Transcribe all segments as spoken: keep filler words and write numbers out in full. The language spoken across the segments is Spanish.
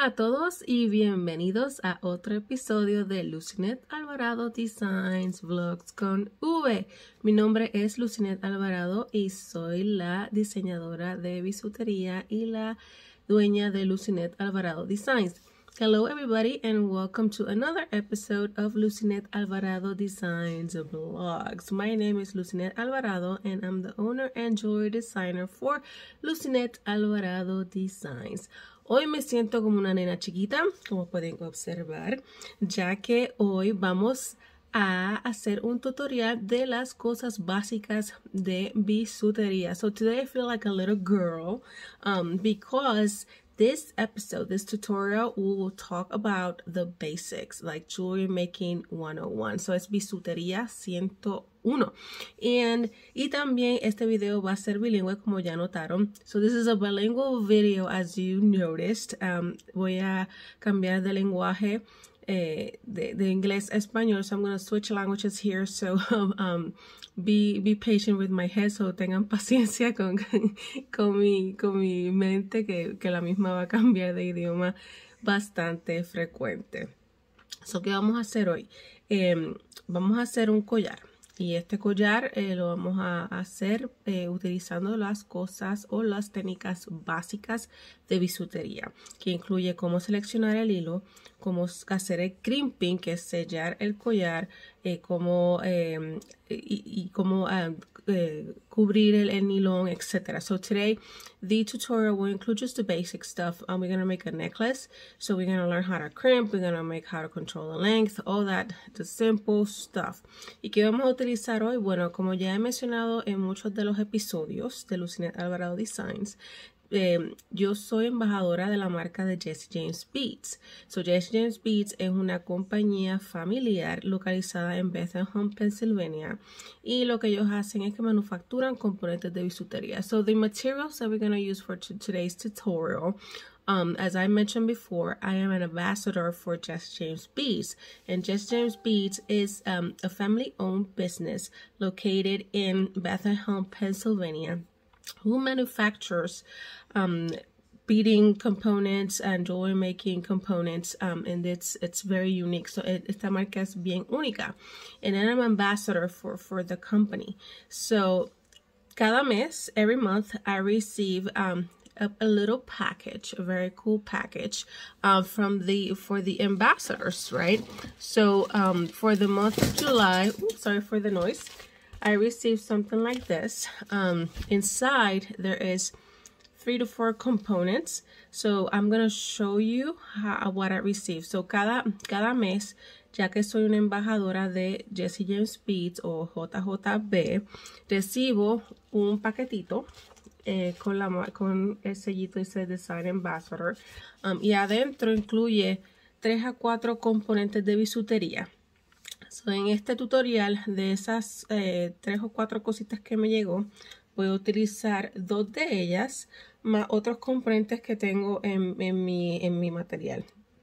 Hola a todos y bienvenidos a otro episodio de Lucinet Alvarado Designs Vlogs con V. Mi nombre es Lucinet Alvarado y soy la diseñadora de bisutería y la dueña de Lucinet Alvarado Designs. Hello everybody and welcome to another episode of Lucinet Alvarado Designs Vlogs. My name is Lucinet Alvarado and I'm the owner and jewelry designer for Lucinet Alvarado Designs. Hoy me siento como una nena chiquita, como pueden observar, ya que hoy vamos a hacer un tutorial de las cosas básicas de bisutería. So today I feel like a little girl um, because this episode, this tutorial, we will talk about the basics, like jewelry making one oh one. So es bisutería ciento uno. And, y también este video va a ser bilingüe, como ya notaron. So this is a bilingual video, as you noticed. Um, voy a cambiar de lenguaje eh, de, de inglés a español. So I'm going to switch languages here. So um, be, be patient with my head. So tengan paciencia con, con, mi, con mi mente, que, que la misma va a cambiar de idioma bastante frecuente. So, ¿qué vamos a hacer hoy? Eh, vamos a hacer un collar. Y este collar eh, lo vamos a hacer eh, utilizando las cosas o las técnicas básicas de bisutería, que incluye cómo seleccionar el hilo, cómo hacer el crimping, que es sellar el collar, eh, cómo, eh, y, y cómo uh, eh, cubrir el, el nylon, etcétera. So today, the tutorial will include just the basic stuff. Um, we're going to make a necklace. So we're going to learn how to crimp. We're going to make how to control the length, all that, the simple stuff. ¿Y qué vamos a utilizar hoy? Bueno, como ya he mencionado en muchos de los episodios de Lucinet Alvarado Designs, Eh, yo soy embajadora de la marca de Jesse James Beads. So Jesse James Beads es una compañía familiar localizada en Bethlehem, Pennsylvania, y lo que ellos hacen es que manufacturan componentes de bisutería. So the materials that we're going to use for today's tutorial, Um, as I mentioned before, I am an ambassador for Jesse James Beads, and Jesse James Beads is um, a family-owned business located in Bethlehem, Pennsylvania, who manufactures um, beading components and jewelry making components, um, and it's it's very unique. So it, esta marca es bien única, and I'm an ambassador for for the company. So cada mes, every month, I receive um, a, a little package, a very cool package uh, from the for the ambassadors, right? So um, for the month of July, oops, sorry for the noise. I received something like this. Um, inside there is three to four components. So I'm going to show you how, what I received. So cada, cada mes, ya que soy una embajadora de Jesse James Beads o J J B, recibo un paquetito eh, con, la, con el sellito dice Design Ambassador. Um, y adentro incluye tres a cuatro componentes de bisutería. So, en este tutorial de esas eh, tres o cuatro cositas que me llegó, voy a utilizar dos de ellas más otros componentes que tengo en, en, mi, en mi material.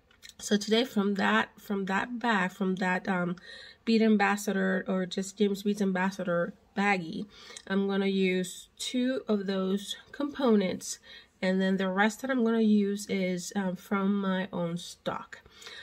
So today from that from that bag, from that um, Bead Ambassador or just James Beads Ambassador baggie, I'm going to use two of those components, and then the rest that I'm going to use is um, from my own stock.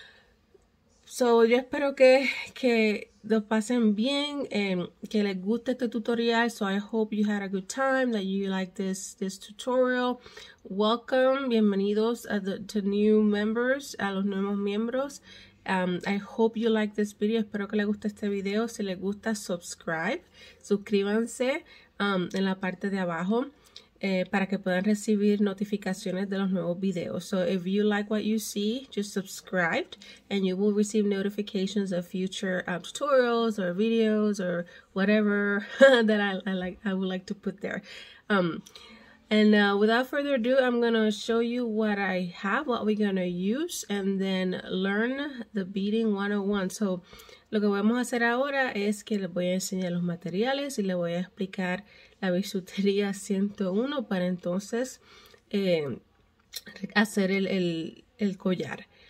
So, yo espero que, que lo pasen bien, eh, que les guste este tutorial. So, I hope you had a good time, that you like this, this tutorial. Welcome, bienvenidos a the, to new members, a los nuevos miembros. Um, I hope you like this video. Espero que les guste este video. Si les gusta, subscribe. Suscríbanse um, en la parte de abajo. Eh, para que puedan recibir notificaciones de los nuevos videos. So if you like what you see, just subscribe and you will receive notifications of future uh, tutorials or videos or whatever that I, I like I would like to put there. Um, and uh, without further ado, I'm going to show you what I have, what we're going to use, and then learn the beading one oh one. So lo que vamos a hacer ahora es que les voy a enseñar los materiales y les voy a explicar la bisutería ciento uno para entonces eh, hacer el, el, el collar.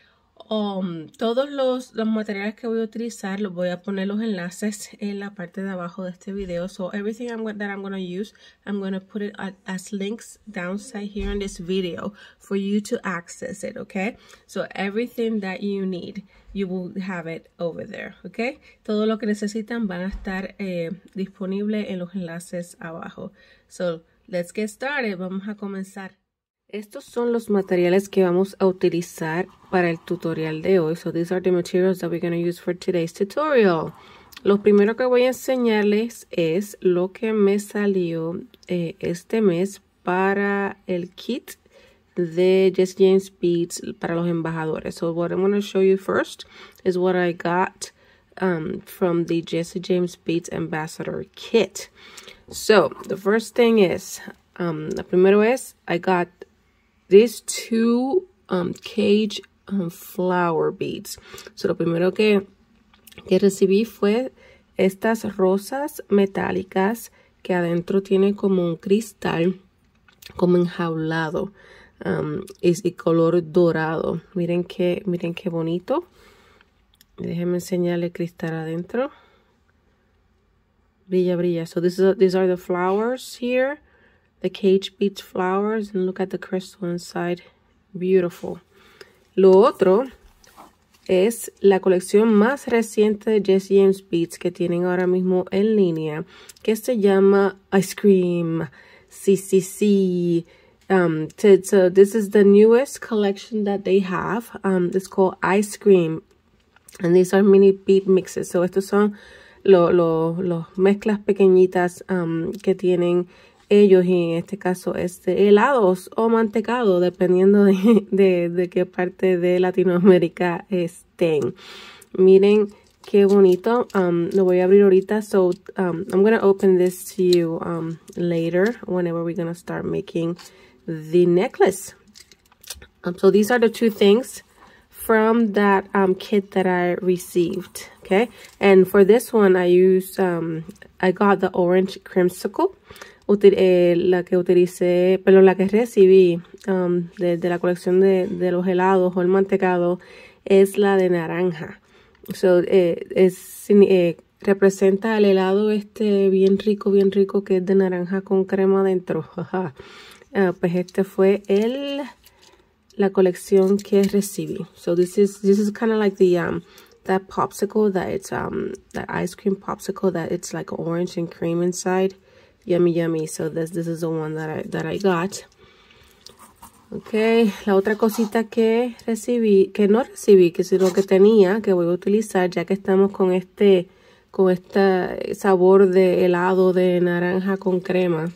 Um, todos los, los materiales que voy a utilizar los voy a poner los enlaces en la parte de abajo de este video. So everything I'm, that I'm going to use, I'm going to put it at, as links downside here in this video for you to access it, okay? So everything that you need, you will have it over there, okay? Todo lo que necesitan van a estar eh, disponible en los enlaces abajo. So let's get started. Vamos a comenzar. Estos son los materiales que vamos a utilizar para el tutorial de hoy. So these are the materials that we're going to use for today's tutorial. Lo primero que voy a enseñarles es lo que me salió eh, este mes para el kit de Jesse James Beads para los embajadores. So what I'm going to show you first is what I got um, from the Jesse James Beads Ambassador kit. So the first thing is, um, lo primero es, I got these two um, cage um, flower beads. So lo primero que, que recibí fue estas rosas metálicas que adentro tiene como un cristal, como enjaulado um, y, y color dorado. Miren qué, miren qué bonito. Déjenme enseñarle el cristal adentro. Brilla, brilla. So this is, these are the flowers here. The cage beads flowers, and look at the crystal inside. Beautiful. Lo otro es la colección más reciente de Jesse James Beads que tienen ahora mismo en línea, que se llama Ice Cream. Sí, sí, sí. Um, so, so this is the newest collection that they have. Um, it's called Ice Cream, and these are mini bead mixes. So estos son los lo, lo mezclas pequeñitas um, que tienen ellos, y en este caso es de helados o mantecado, dependiendo de, de, de qué parte de Latinoamérica estén. Miren qué bonito. Um, lo voy a abrir ahorita. So um, I'm going to open this to you um, later, whenever we're going to start making the necklace. Um, so these are the two things from that um, kit that I received. Okay. And for this one, I used, um, I got the orange creamsicle. Util eh, la que utilicé, pero la que recibí um, de, de la colección de, de los helados o el mantecado es la de naranja. So, eh, es, eh, representa el helado este bien rico, bien rico, que es de naranja con crema adentro. uh, pues este fue el la colección que recibí. So this is this is kind of like the um that popsicle that it's um that ice cream popsicle that it's like orange and cream inside. Yummy, yummy. So this, this is the one that I, that I got. Ok, la otra cosita que recibí, que no recibí, que sino que tenía, que voy a utilizar, ya que estamos con este, con este sabor de helado de naranja con crema,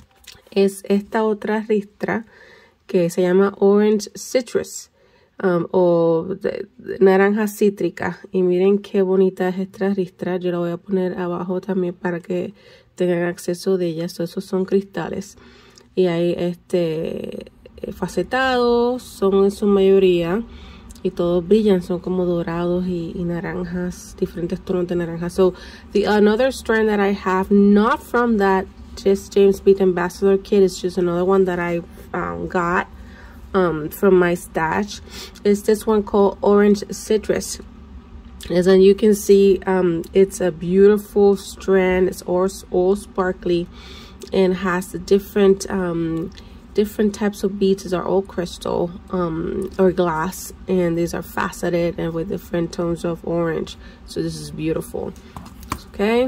es esta otra ristra que se llama Orange Citrus, um, o de, de naranja cítrica. Y miren qué bonita es esta ristra. Yo la voy a poner abajo también para que tengan acceso de ellas. So, esos son cristales y hay este facetados, son en su mayoría, y todos brillan, son como dorados y, y naranjas, diferentes tonos de naranja. So the another strand that I have, not from that Jesse James Beads Ambassador kit, is just another one that I um, got um, from my stash, is this one called Orange Citrus. As you can see, um, it's a beautiful strand. It's all, all sparkly and has the different um, different types of beads. These are all crystal um, or glass, and these are faceted and with different tones of orange. So this is beautiful. Okay.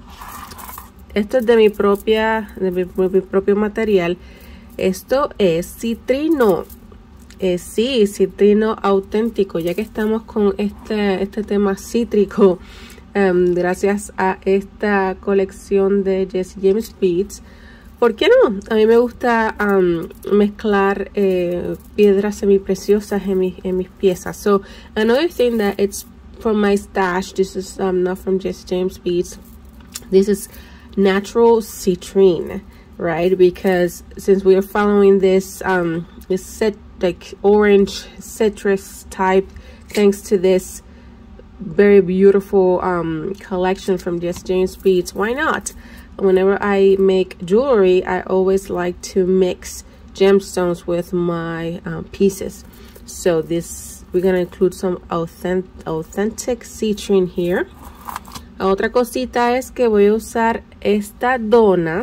Esto es de mi propia, de mi, mi propio material. Esto es citrino. Eh, sí, citrino auténtico, ya que estamos con este, este tema cítrico, um, gracias a esta colección de Jesse James Beads. ¿Por qué no? A mí me gusta um, mezclar eh, piedras semipreciosas en, mi, en mis piezas. So, another thing that it's from my stash, this is um, not from Jesse James Beads, this is natural citrine, right? Because since we are following this, um, this set like orange citrus type, thanks to this very beautiful um collection from Jesse James Beads, why not? Whenever I make jewelry, I always like to mix gemstones with my um, pieces. So this we're gonna include some authentic, authentic citrine here. La otra cosita es que voy a usar esta dona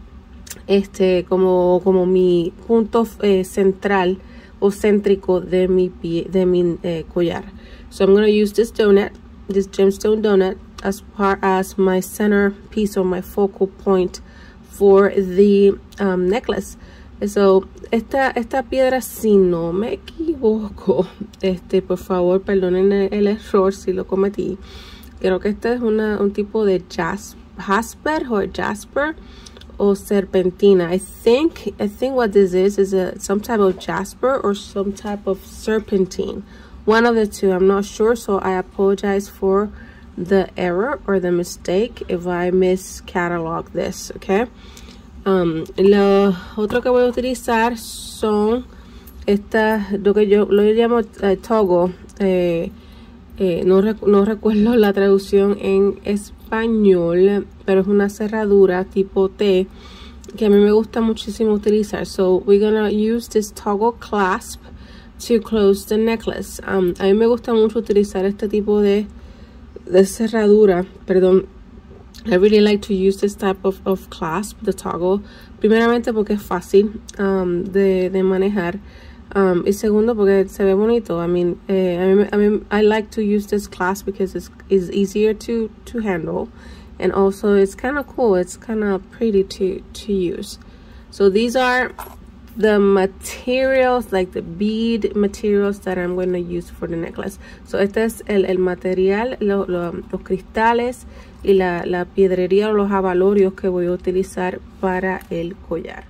este como, como mi punto eh, central o céntrico de mi, pie, de mi eh, collar. So I'm going to use this donut, this gemstone donut, as part as my center piece or my focal point for the um, necklace. So, esta, esta piedra, si no me equivoco, este, por favor, perdonen el, el error si lo cometí. Creo que este es una, un tipo de jas, jasper o jasper o serpentina. I think, I think what this is is a, some type of jasper or some type of serpentine. One of the two, I'm not sure, so I apologize for the error or the mistake if I miscatalog this, okay? Um, lo otro que voy a utilizar son estas, lo que yo lo llamo uh, toggle, eh, eh, no, rec no recuerdo la traducción en español, pero es una cerradura tipo T que a mí me gusta muchísimo utilizar. So we're gonna use this toggle clasp to close the necklace. Um, a mí me gusta mucho utilizar este tipo de, de cerradura, perdón. I really like to use this type of, of clasp, the toggle. Primeramente porque es fácil um, de, de manejar. Um, y segundo porque se ve bonito. I mean, eh, I mean, I mean, I like to use this clasp because it's, it's easier to, to handle. And also it's kind of cool. It's kind of pretty to, to use. So these are the materials, like the bead materials that I'm going to use for the necklace. So este es el, el material, lo, lo, los cristales y la, la piedrería o los abalorios que voy a utilizar para el collar.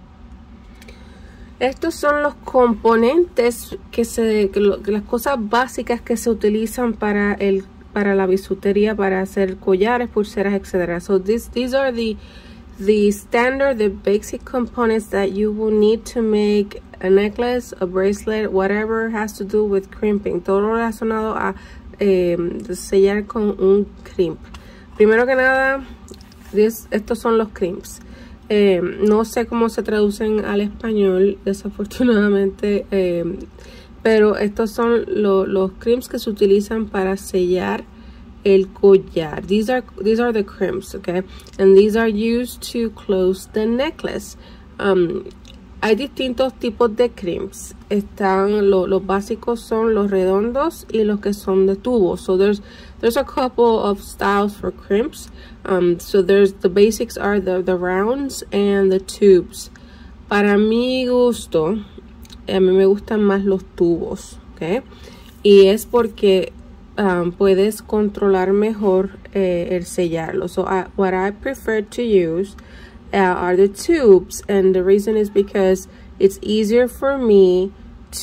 Estos son los componentes que se, que lo, que las cosas básicas que se utilizan para el, para la bisutería, para hacer collares, pulseras, etcétera. So this, these are the the standard, the basic components that you will need to make a necklace, a bracelet, whatever has to do with crimping. Todo relacionado a eh, sellar con un crimp. Primero que nada, this, estos son los crimps. Eh, no sé cómo se traducen al español, desafortunadamente, eh, pero estos son lo, los crimps que se utilizan para sellar el collar. These are these are the crimps, okay, and these are used to close the necklace. Um, hay distintos tipos de crimps. Están lo, los básicos son los redondos y los que son de tubo. So there's there's a couple of styles for crimps. Um, so there's the basics are the the rounds and the tubes. Para mi gusto, a mí me gustan más los tubos, okay, y es porque Um, puedes controlar mejor eh, el sellarlo. So I, what I prefer to use uh, are the tubes, and the reason is because it's easier for me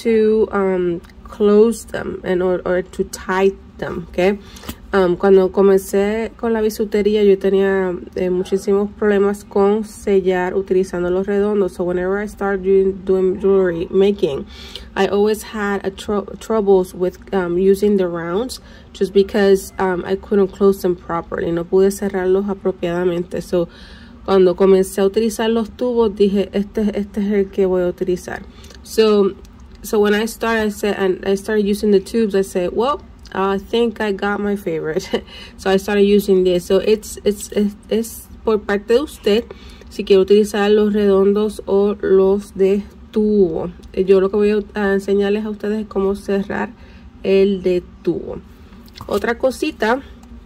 to um, close them and or, or to tie them, okay? Um, cuando comencé con la bisutería yo tenía eh, muchísimos problemas con sellar utilizando los redondos. So whenever I started doing, doing jewelry making, I always had a tr troubles with um, using the rounds just because um, I couldn't close them properly. No pude cerrarlos apropiadamente. So cuando comencé a utilizar los tubos dije este, este es el que voy a utilizar. So, so when I started, I said, and I started using the tubes, I said, well, I think I got my favorite. So I started using this. So it's, it's, it's, it's por parte de usted si quiere utilizar los redondos o los de tubo. Yo lo que voy a enseñarles a ustedes es cómo cerrar el de tubo. Otra cosita,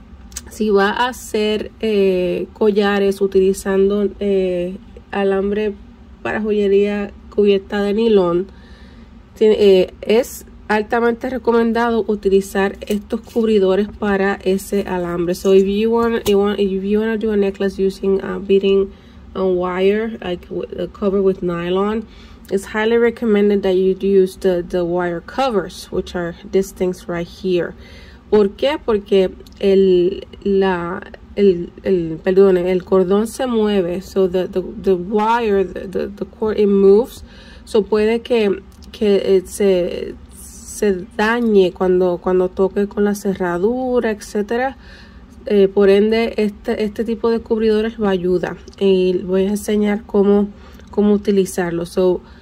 si va a hacer eh, collares utilizando eh, alambre para joyería cubierta de nylon, tiene, eh, es altamente recomendado utilizar estos cubridores para ese alambre. So if you want, you want if you want to do a necklace using uh, beading on wire, like uh, covered with nylon, it's highly recommended that you use the the wire covers, which are these things right here. ¿Por qué? Porque el la el el perdón el cordón se mueve, so the the the wire the the, the cord it moves, so puede que que se se dañe cuando cuando toque con la cerradura, etcétera. Eh, por ende este este tipo de cubridores lo ayuda y voy a enseñar cómo cómo utilizarlo. So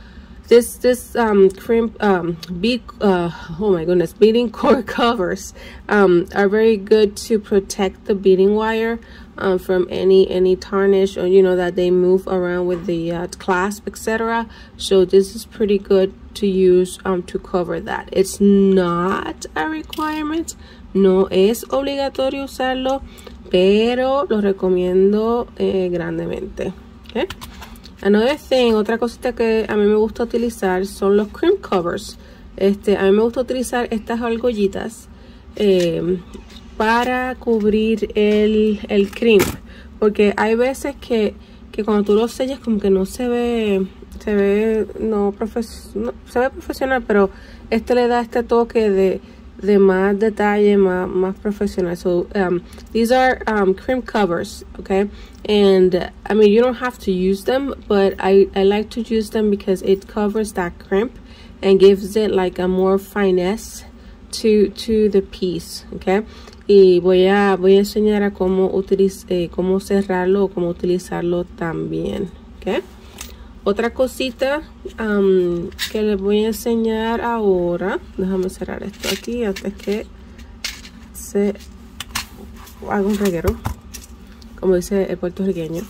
this this um crimp um bead uh oh my goodness beading cord covers um are very good to protect the beading wire um from any any tarnish, or you know that they move around with the uh, clasp, etc. So this is pretty good to use um to cover that. It's not a requirement, no es obligatorio usarlo, pero lo recomiendo eh, grandemente. Okay. Another thing, otra cosita que a mí me gusta utilizar son los crimp covers. Este, a mí me gusta utilizar estas argollitas eh, para cubrir el, el crimp, porque hay veces que, que cuando tú lo sellas como que no se ve, se ve no, profes, no se ve profesional, pero este le da este toque de de más detalle, más, más profesional. So um, these are um, crimp covers, okay? And uh, I mean, you don't have to use them, but I, I like to use them because it covers that crimp and gives it like a more finesse to to the piece, okay? Y voy a voy a enseñar a cómo utiliz eh, cómo cerrarlo o cómo utilizarlo también, okay? Otra cosita um, que les voy a enseñar ahora, déjame cerrar esto aquí antes que se haga un reguero, como dice el puertorriqueño,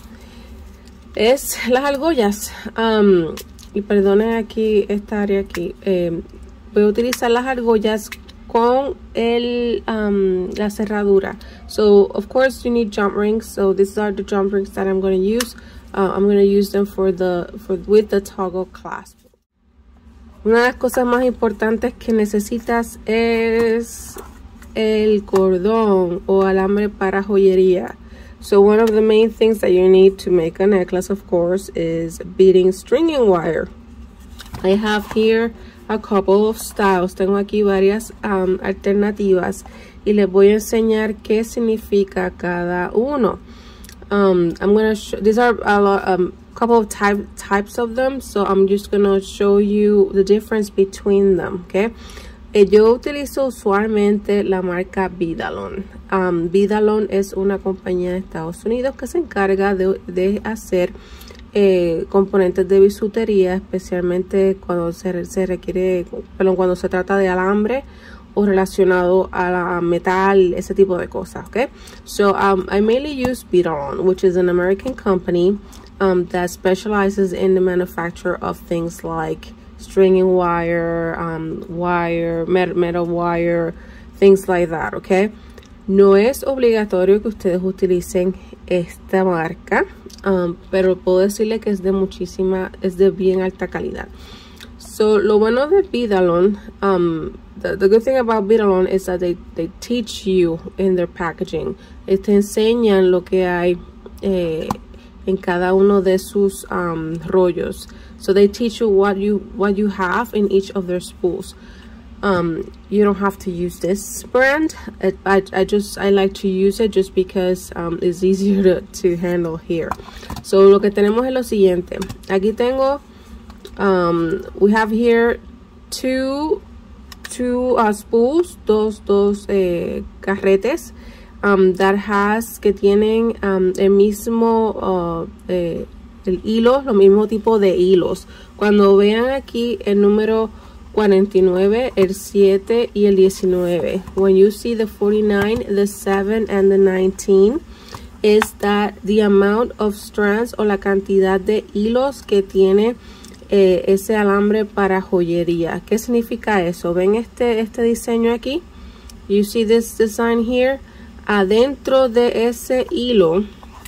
es las argollas. Um, y perdonen aquí esta área aquí, eh, voy a utilizar las argollas con el um, la cerradura. So of course you need jump rings, so these are the jump rings that I'm going to use. Uh, I'm going to use them for the for with the toggle clasp. Una de las cosas más importantes que necesitas es el cordón o alambre para joyería. So one of the main things that you need to make a necklace, of course, is beading stringing wire. I have here a couple of styles. Tengo aquí varias um, alternativas y les voy a enseñar qué significa cada uno. Um, I'm gonna show, these are a lot, um, couple of type types of them, so I'm just gonna show you the difference between them, okay? Eh, yo utilizo usualmente la marca Vidalon. Um, Vidalon es una compañía de Estados Unidos que se encarga de, de hacer eh, componentes de bisutería, especialmente cuando se, se requiere, perdón, cuando se trata de alambre o relacionado a la metal, ese tipo de cosas, okay? So um, I mainly use Vidalon, which is an American company um, that specializes in the manufacture of things like stringing wire, um, wire, metal, metal wire, things like that, okay? No es obligatorio que ustedes utilicen esta marca, um, pero puedo decirle que es de muchísima, es de bien alta calidad. So, lo bueno de Vidalon, um, the, the good thing about Vidalon is that they, they teach you in their packaging. Te enseñan lo que hay eh, en cada uno de sus um, rollos. So they teach you what you what you have in each of their spools. Um, you don't have to use this brand. I, I, I just I like to use it just because um, it's easier to, to handle here. So lo que tenemos es lo siguiente. Aquí tengo. Um, we have here two two uh, spools, dos dos eh, carretes um, that has que tienen um, el mismo uh, eh, el hilo, lo mismo tipo de hilos. Cuando vean aquí el número cuarenta y nueve, el siete y el diecinueve, when you see the forty-nine, the seven and the nineteen, is that the amount of strands o la cantidad de hilos que tiene Eh, ese alambre para joyería. ¿Qué significa eso? ¿Ven este, este diseño aquí? You see this design here? Adentro de ese hilo,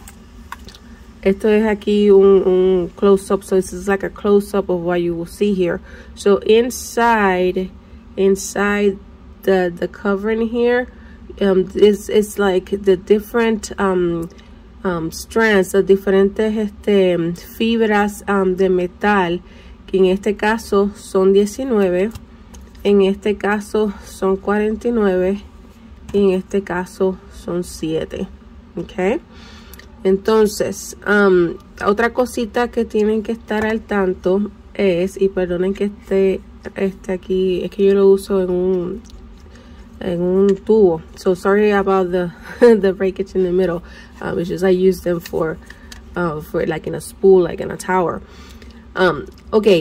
esto es aquí un, un close-up, so this is like a close-up of what you will see here. So inside, inside the, the covering here, um, it's, it's like the different um, Um, strands, de diferentes este, fibras um, de metal, que en este caso son diecinueve, en este caso son cuarenta y nueve y en este caso son siete, ok. Entonces um, otra cosita que tienen que estar al tanto es, y perdonen que esté este aquí, es que yo lo uso en un en un tubo, so sorry about the the breakage in the middle. Um, it's just I use them for uh, for like in a spool, like in a tower. Um, okay,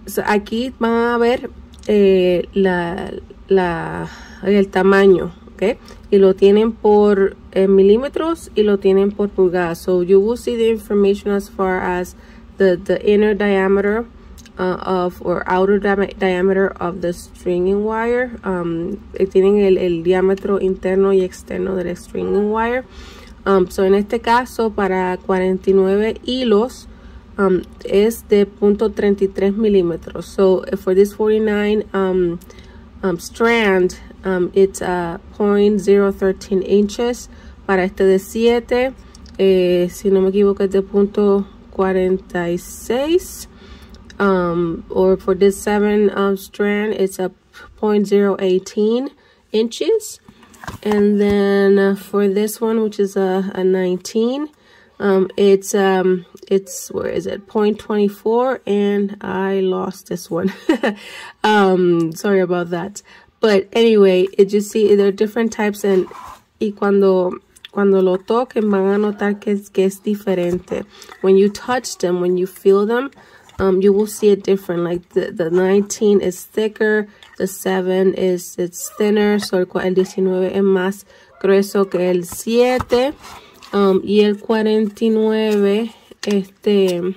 so aquí van a ver eh, la, la, el tamaño, ¿ok? Y lo tienen por eh, milímetros y lo tienen por pulgadas. So you will see the information as far as the, the inner diameter uh, of or outer di diameter of the stringing wire. Um, tienen el, el diámetro interno y externo del stringing wire. Um, so en este caso, para cuarenta y nueve hilos, um, es de punto treinta y tres milímetros. So for this forty-nine um, um, strand, um, it's uh, point zero one three inches. Para este de siete, eh, si no me equivoco, es de punto cuarenta y seis. Um, or for this seven um, strand, it's a point zero one eight inches. And then uh, for this one, which is a, a nineteen, um, it's um, it's where is it? point two four, and I lost this one. um, sorry about that. But anyway, it you see there are different types, and y cuando cuando lo toquen van a notar que es que es diferente. When you touch them, when you feel them, um, you will see it different. Like the the nineteen is thicker. The seven is it's thinner, so el, el diecinueve es más grueso que el siete, um, y el cuarenta y nueve este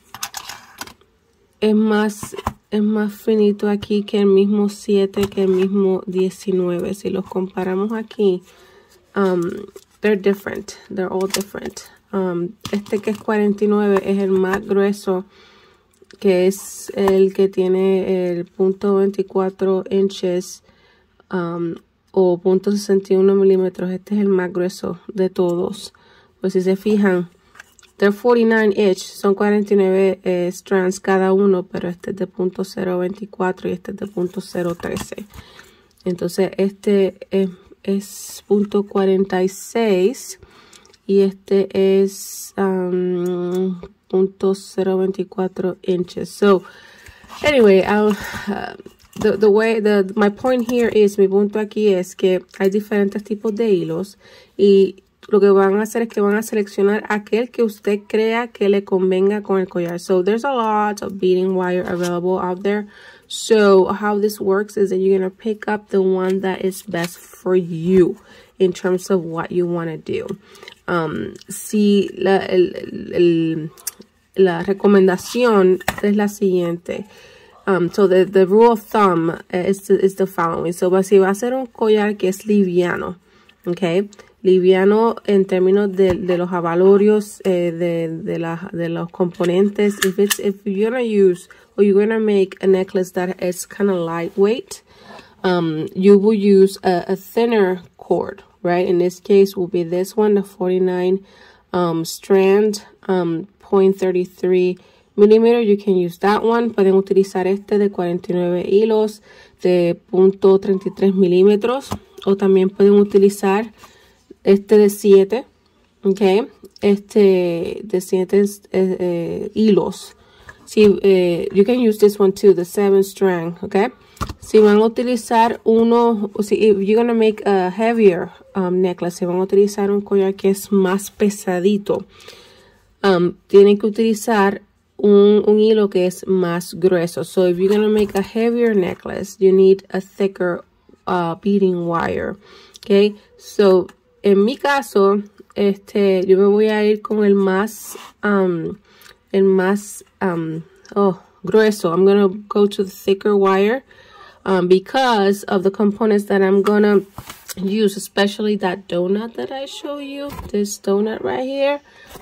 es más es más finito aquí que el mismo siete, que el mismo diecinueve. Si los comparamos aquí, um, they're different, they're all different. Um, este que es cuarenta y nueve es el más grueso, que es el que tiene el punto veinticuatro inches um, o punto sesenta y uno milímetros. Este es el más grueso de todos. Pues si se fijan, they're forty-nine inch, son cuarenta y nueve eh, strands cada uno, pero este es de punto cero veinticuatro y este es de punto cero trece. Entonces este es, es punto cuarenta y seis y este es um, punto cero veinticuatro inches. So anyway, I'll, uh, the, the way the my point here is, mi punto aquí es que hay diferentes tipos de hilos y lo que van a hacer es que van a seleccionar aquel que usted crea que le convenga con el collar. So there's a lot of beading wire available out there. So how this works is that you're going to pick up the one that is best for you in terms of what you want to do. Um, si la, el, el, la recomendación es la siguiente. Um, so the, the rule of thumb is the, is the following. So si va a ser un collar que es liviano, okay, liviano en términos de, de los abalorios, eh, de, de, la, de los componentes. If it's if you're gonna use or you're gonna make a necklace that is kind of lightweight, um, you will use a, a thinner cord, right? In this case, will be this one, the forty-nine um, strand, um, point three three millimeter. You can use that one. Pueden utilizar este de cuarenta y nueve hilos de punto treinta y tres milímetros, o también pueden utilizar este de siete, okay, este de siete eh, eh, hilos. Si, eh, you can use this one too, the seven strand, okay. Si van a utilizar uno, si if you're gonna make a heavier um, necklace, si van a utilizar un collar que es más pesadito, um, tienen que utilizar un, un hilo que es más grueso. So if you're gonna make a heavier necklace, you need a thicker uh, beading wire, okay. So en mi caso, este, yo me voy a ir con el más, um, el más, um, oh, grueso. I'm going to go to the thicker wire, um, because of the components that I'm going to use, especially that donut that I show you, this donut right here.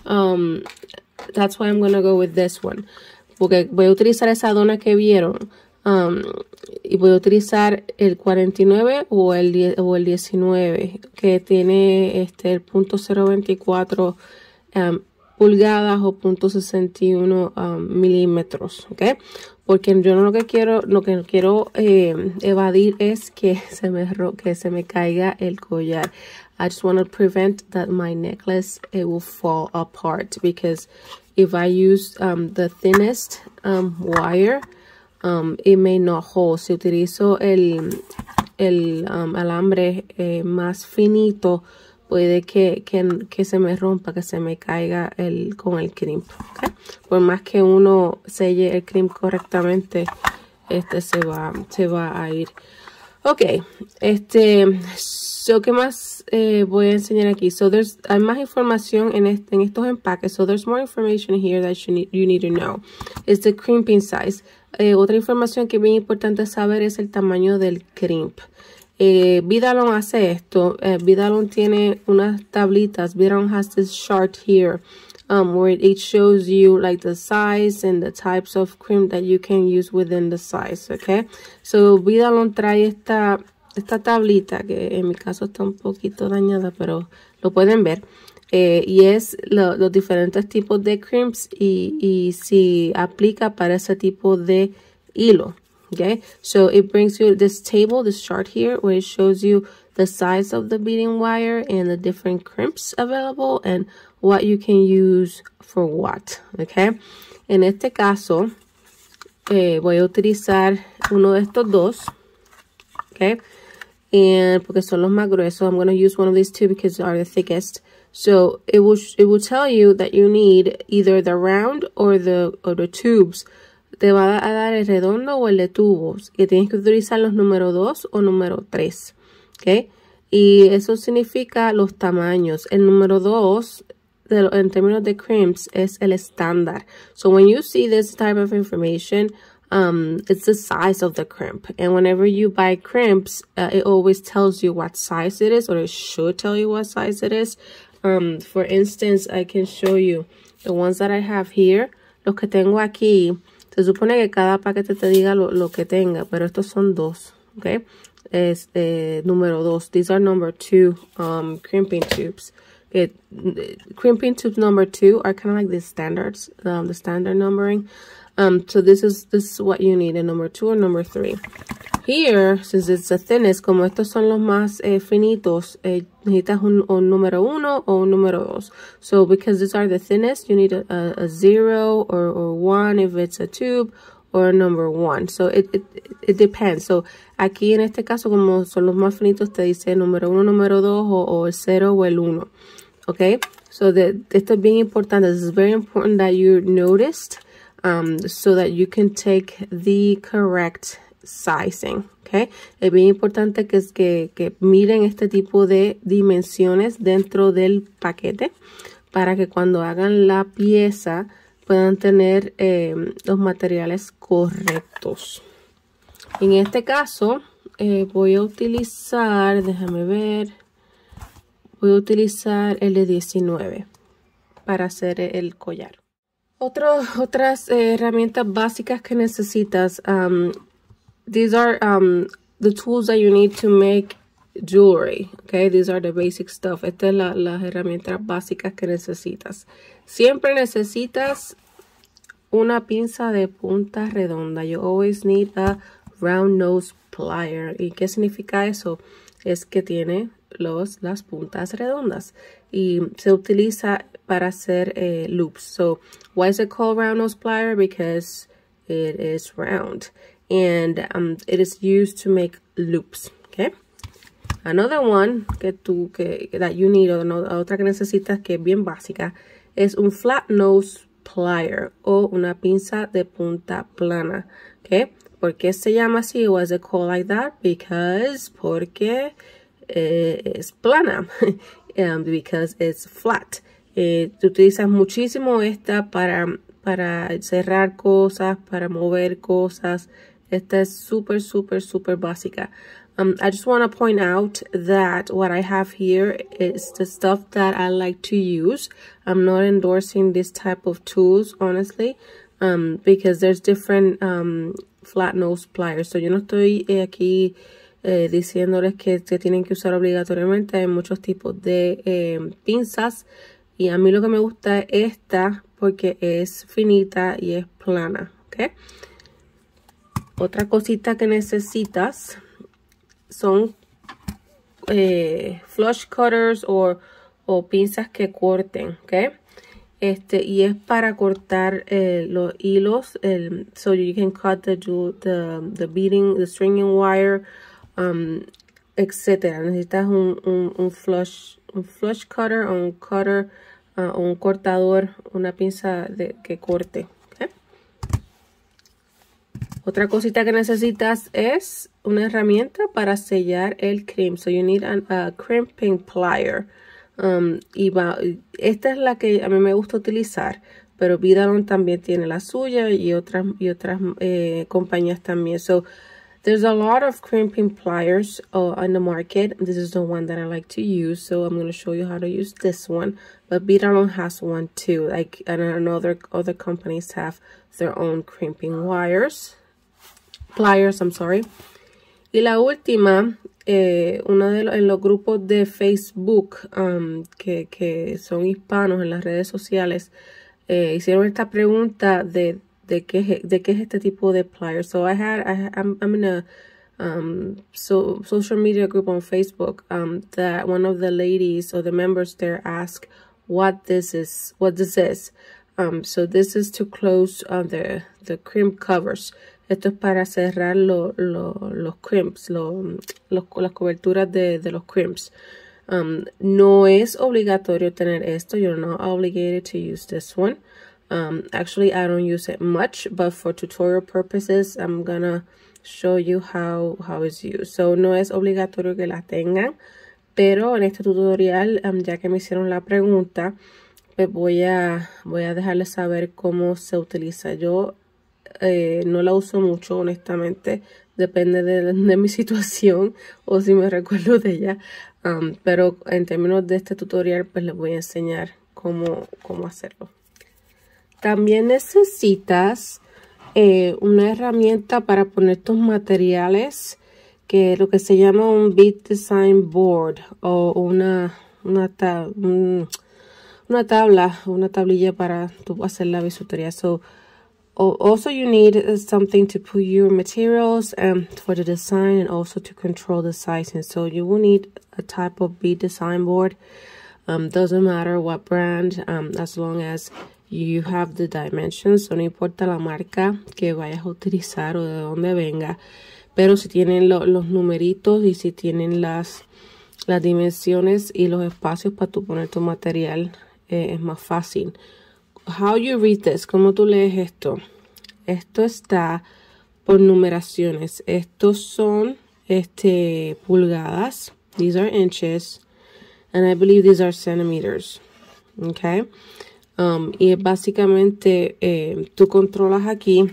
Um, that's why I'm going to go with this one. Porque voy a utilizar esa dona que vieron. Um, y voy a utilizar el cuarenta y nueve o el, diez, o el diecinueve, que tiene este el punto cero veinticuatro um, pulgadas o punto sesenta y uno um, milímetros, ¿ok? Porque yo no lo que quiero, lo que quiero eh, evadir es que se me que se me caiga el collar. I just want to prevent that my necklace it will fall apart, because if I use um, the thinnest um, wire, Um, it may not hold. Si utilizo el, el um, alambre eh, más finito, puede que, que, que se me rompa, que se me caiga el, con el crimp, ¿okay? Por más que uno selle el crimp correctamente, este se va, se va a ir. Ok, este, so, ¿qué más eh, voy a enseñar aquí? So, there's, hay más información en, este, en estos empaques. So, there's more information here that you need, you need to know. It's the crimping size. Eh, otra información que es bien importante saber es el tamaño del crimp. Eh, Vidalon hace esto. Eh, Vidalon tiene unas tablitas. Vidalon has this chart here. Um, where it shows you like the size and the types of crimp that you can use within the size, okay? So, Vidalon trae esta, esta tablita que en mi caso está un poquito dañada, pero lo pueden ver. Eh, y es lo, los diferentes tipos de crimps y, y si aplica para ese tipo de hilo, okay? So, it brings you this table, this chart here, where it shows you the size of the beading wire and the different crimps available and what you can use for what, okay? En este caso, eh, voy a utilizar uno de estos dos, okay? And porque son los más gruesos, I'm going to use one of these two because they are the thickest. So it will it will tell you that you need either the round or the or the tubes. Te va a dar el redondo o el de tubos. Y tienes que utilizar los número dos o número tres, okay? Y eso significa los tamaños. El número dos en términos de crimps es el estándar. So when you see this type of information, um, it's the size of the crimp. And whenever you buy crimps, uh, it always tells you what size it is, or it should tell you what size it is. Um, for instance, I can show you the ones that I have here. Los que tengo aquí, se supone que cada paquete te diga lo, lo que tenga, pero estos son dos, okay? Es eh, número dos. These are number two um, crimping tubes. It, crimping tubes number two are kind of like the standards, um, the standard numbering. Um, so this is this is what you need, a number two or number three. Here, since it's the thinnest, como estos son los más eh, finitos, eh, necesitas un, un número uno o un número dos. So because these are the thinnest, you need a, a, a zero or, or one if it's a tube, or a number one. So it, it, it depends. So aquí en este caso, como son los más finitos, te dice número uno, número dos, o, o el cero o el uno. Okay, so the, esto es bien importante. This is very important that you noticed um, so that you can take the correct sizing. Okay, es bien importante que, que, que miren este tipo de dimensiones dentro del paquete para que cuando hagan la pieza puedan tener eh, los materiales correctos. En este caso eh, voy a utilizar, déjame ver. Voy a utilizar el de diecinueve para hacer el collar. Otro, otras eh, herramientas básicas que necesitas. Um, these are um, the tools that you need to make jewelry. Okay, these are the basic stuff. Estas son la, las herramientas básicas que necesitas. Siempre necesitas una pinza de punta redonda. You always need a round nose plier. ¿Y qué significa eso? Es que tiene los, las puntas redondas y se utiliza para hacer eh, loops. So why is it called round nose plier? Because it is round and um, it is used to make loops. Okay, another one que tú que that you need, o no, otra que necesitas que es bien básica, es un flat nose plier o una pinza de punta plana. Okay, ¿por qué se llama así? Why is it called like that? Because porque Eh, es plana, um, because it's flat. Eh, tú utilizas muchísimo esta para, para cerrar cosas, para mover cosas. Esta es súper, súper, súper básica. Um, I just want to point out that what I have here is the stuff that I like to use. I'm not endorsing this type of tools, honestly, um, because there's different um, flat nose pliers. So yo no estoy eh, aquí Eh, diciéndoles que se tienen que usar obligatoriamente. Hay muchos tipos de eh, pinzas y a mí lo que me gusta es esta porque es finita y es plana. ¿Okay? Otra cosita que necesitas son eh, flush cutters o, o pinzas que corten. ¿Okay? Este, y es para cortar eh, los hilos, el, so you can cut the, the, the beading, the stringing wire, Um, etcétera. Necesitas un, un, un flush, un flush cutter o un cutter uh, o un cortador, una pinza de, que corte. ¿Okay? Otra cosita que necesitas es una herramienta para sellar el crimp. So you need an, a crimping plier. Um, y va, esta es la que a mí me gusta utilizar, pero Vidalon también tiene la suya y otras, y otras eh, compañías también. So there's a lot of crimping pliers uh, on the market. This is the one that I like to use. So I'm going to show you how to use this one. But Vidalon has one too. Like, and another other companies have their own crimping wires. Pliers, I'm sorry. Y la última, eh, uno de los, en los grupos de Facebook um, que, que son hispanos en las redes sociales, eh, hicieron esta pregunta de de qué de qué es este tipo de pliers. So I had I, I'm I'm in a um so social media group on Facebook um that one of the ladies or the members there asked what this is what this is. Um so this is to close uh, the the crimp covers. Esto es para cerrar lo, lo, los crimps, lo, los, las coberturas de, de los crimps. Um, no es obligatorio tener esto. You're not obligated to use this one. Um, actually, I don't use it much, but for tutorial purposes, I'm gonna show you how, how it's used. So, no es obligatorio que la tengan, pero en este tutorial, um, ya que me hicieron la pregunta, pues voy a, voy a dejarles saber cómo se utiliza. Yo eh, no la uso mucho, honestamente. Depende de, de mi situación o si me recuerdo de ella. Um, pero en términos de este tutorial, pues les voy a enseñar cómo, cómo hacerlo. También necesitas eh, una herramienta para poner tus materiales, que es lo que se llama un bead design board o una, una, tab un, una tabla, una tablilla para tú hacer la bisutería. So, also you need something to put your materials um, for the design and also to control the sizing. So you will need a type of bead design board. Um, doesn't matter what brand, um, as long as you have the dimensions. So no importa la marca que vayas a utilizar o de dónde venga, pero si tienen lo, los numeritos y si tienen las, las dimensiones y los espacios para tu poner tu material, eh, es más fácil. How you read this? ¿Cómo tú lees esto? Esto está por numeraciones. Estos son este, pulgadas. These are inches. And I believe these are centimeters. Okay. Um, y básicamente eh, tú controlas aquí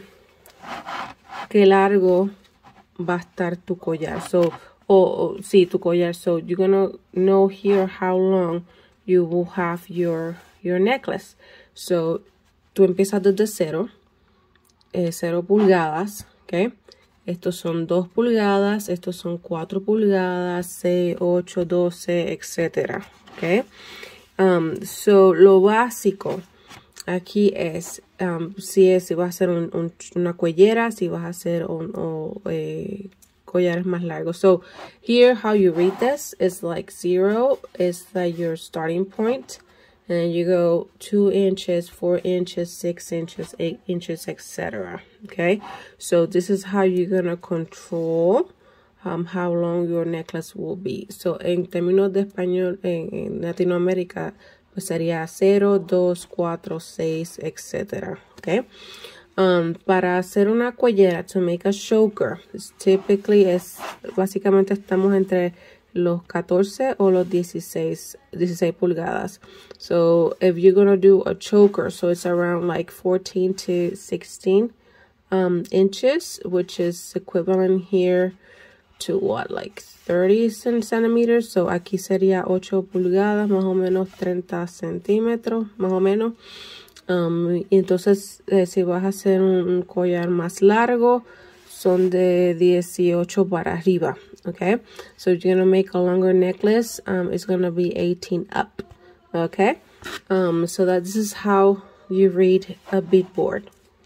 qué largo va a estar tu collar. So, o, o sí, tu collar. So you're gonna know here how long you will have your, your necklace. So, tú empiezas desde cero, eh, cero pulgadas, ¿ok? Estos son dos pulgadas, estos son cuatro pulgadas, seis, ocho, doce, etcétera, ¿ok? Um, so, lo básico aquí es, um, si, es, si vas a hacer un, un, una cuellera, si vas a hacer un, o, eh, collares más largos. So, here how you read this is like zero is like your starting point. And you go two inches, four inches, six inches, eight inches, et cetera. Okay, so this is how you're gonna control um, how long your necklace will be. So en términos de español, en, en Latinoamérica, pues sería cero, dos, cuatro, seis, et cetera. Okay, um, para hacer una cuellera, to make a choker, typically es básicamente estamos entre los catorce o los dieciséis, dieciséis pulgadas. So if you're gonna do a choker, so it's around like fourteen to sixteen um, inches, which is equivalent here to what, like thirty centimeters. So aquí sería ocho pulgadas, más o menos treinta centímetros, más o menos. Um, y entonces, eh, si vas a hacer un, un collar más largo, son de dieciocho para arriba. Okay, so if you're gonna make a longer necklace, um, it's gonna be eighteen up. Okay, um, so that this is how you read a bead board.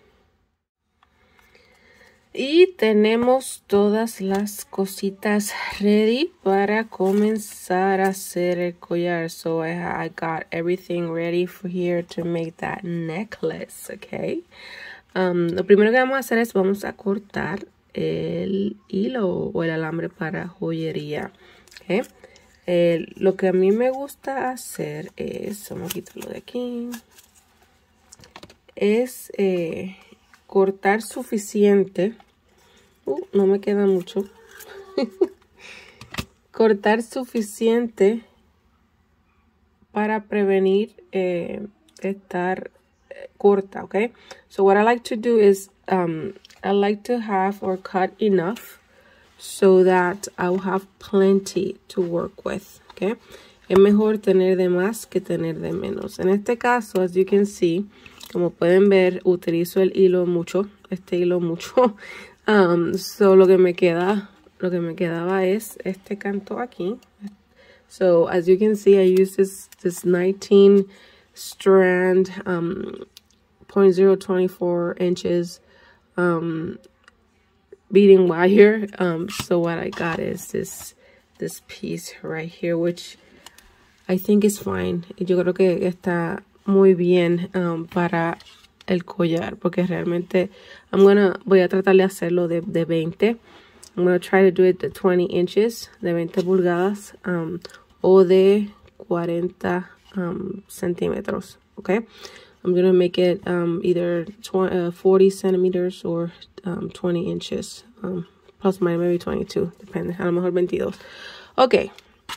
Y tenemos todas las cositas ready para comenzar a hacer el collar. So I, I got everything ready for here to make that necklace. Okay, um, lo primero que vamos a hacer es vamos a cortar el hilo o el alambre para joyería. Okay. Eh, lo que a mí me gusta hacer es, vamos a quitarlo de aquí, es eh, cortar suficiente. Uh, no me queda mucho. Cortar suficiente para prevenir eh, estar eh, corta, okay? So what I like to do is um, I like to have or cut enough so that I'll have plenty to work with, okay? Es mejor tener de más que tener de menos. En este caso, as you can see, como pueden ver, utilizo el hilo mucho, este hilo mucho. Um, so lo que me queda, lo que me quedaba es este canto aquí. So as you can see, I use this this nineteen strand um, point zero two four inches um, beading wire. Um, so what I got is this this piece right here, which I think is fine. Yo creo que está muy bien um, para el collar, porque realmente I'm gonna, voy a tratar de hacerlo de, de veinte. I'm gonna try to do it de twenty inches, de veinte pulgadas, um, o de cuarenta um, centímetros, okay? I'm gonna make it um, either uh, forty centimeters or um, twenty inches, um, plus minus maybe twenty-two, depende, a lo mejor veintidós. Ok,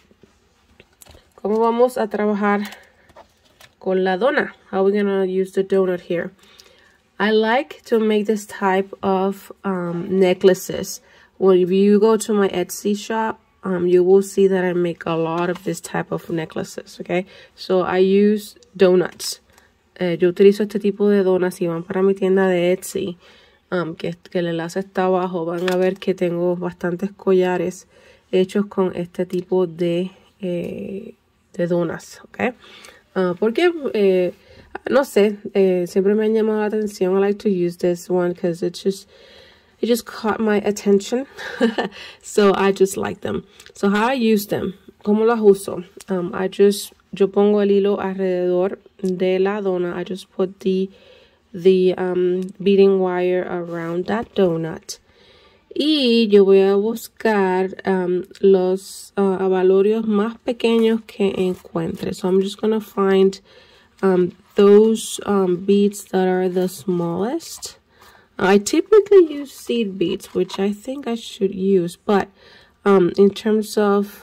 ¿cómo vamos a trabajar con la dona? How are we gonna use the donut here? I like to make this type of um, necklaces. When you go to my Etsy shop, um, you will see that I make a lot of this type of necklaces, okay? So I use donuts. Eh, yo utilizo este tipo de donas. Si van para mi tienda de Etsy, um, que, que el enlace está abajo, van a ver que tengo bastantes collares hechos con este tipo de, eh, de donas, okay? Uh, porque, eh, no sé, eh, siempre me han llamado la atención. I like to use this one because it's just, it just caught my attention. So I just like them. So how I use them, ¿cómo las uso? Um, I just, yo pongo el hilo alrededor de la dona. I just put the, the um, beading wire around that donut. Y yo voy a buscar um, los uh, abalorios más pequeños que encuentre. So I'm just going to find um, those um, beads that are the smallest. I typically use seed beads, which I think I should use. But um, in terms of,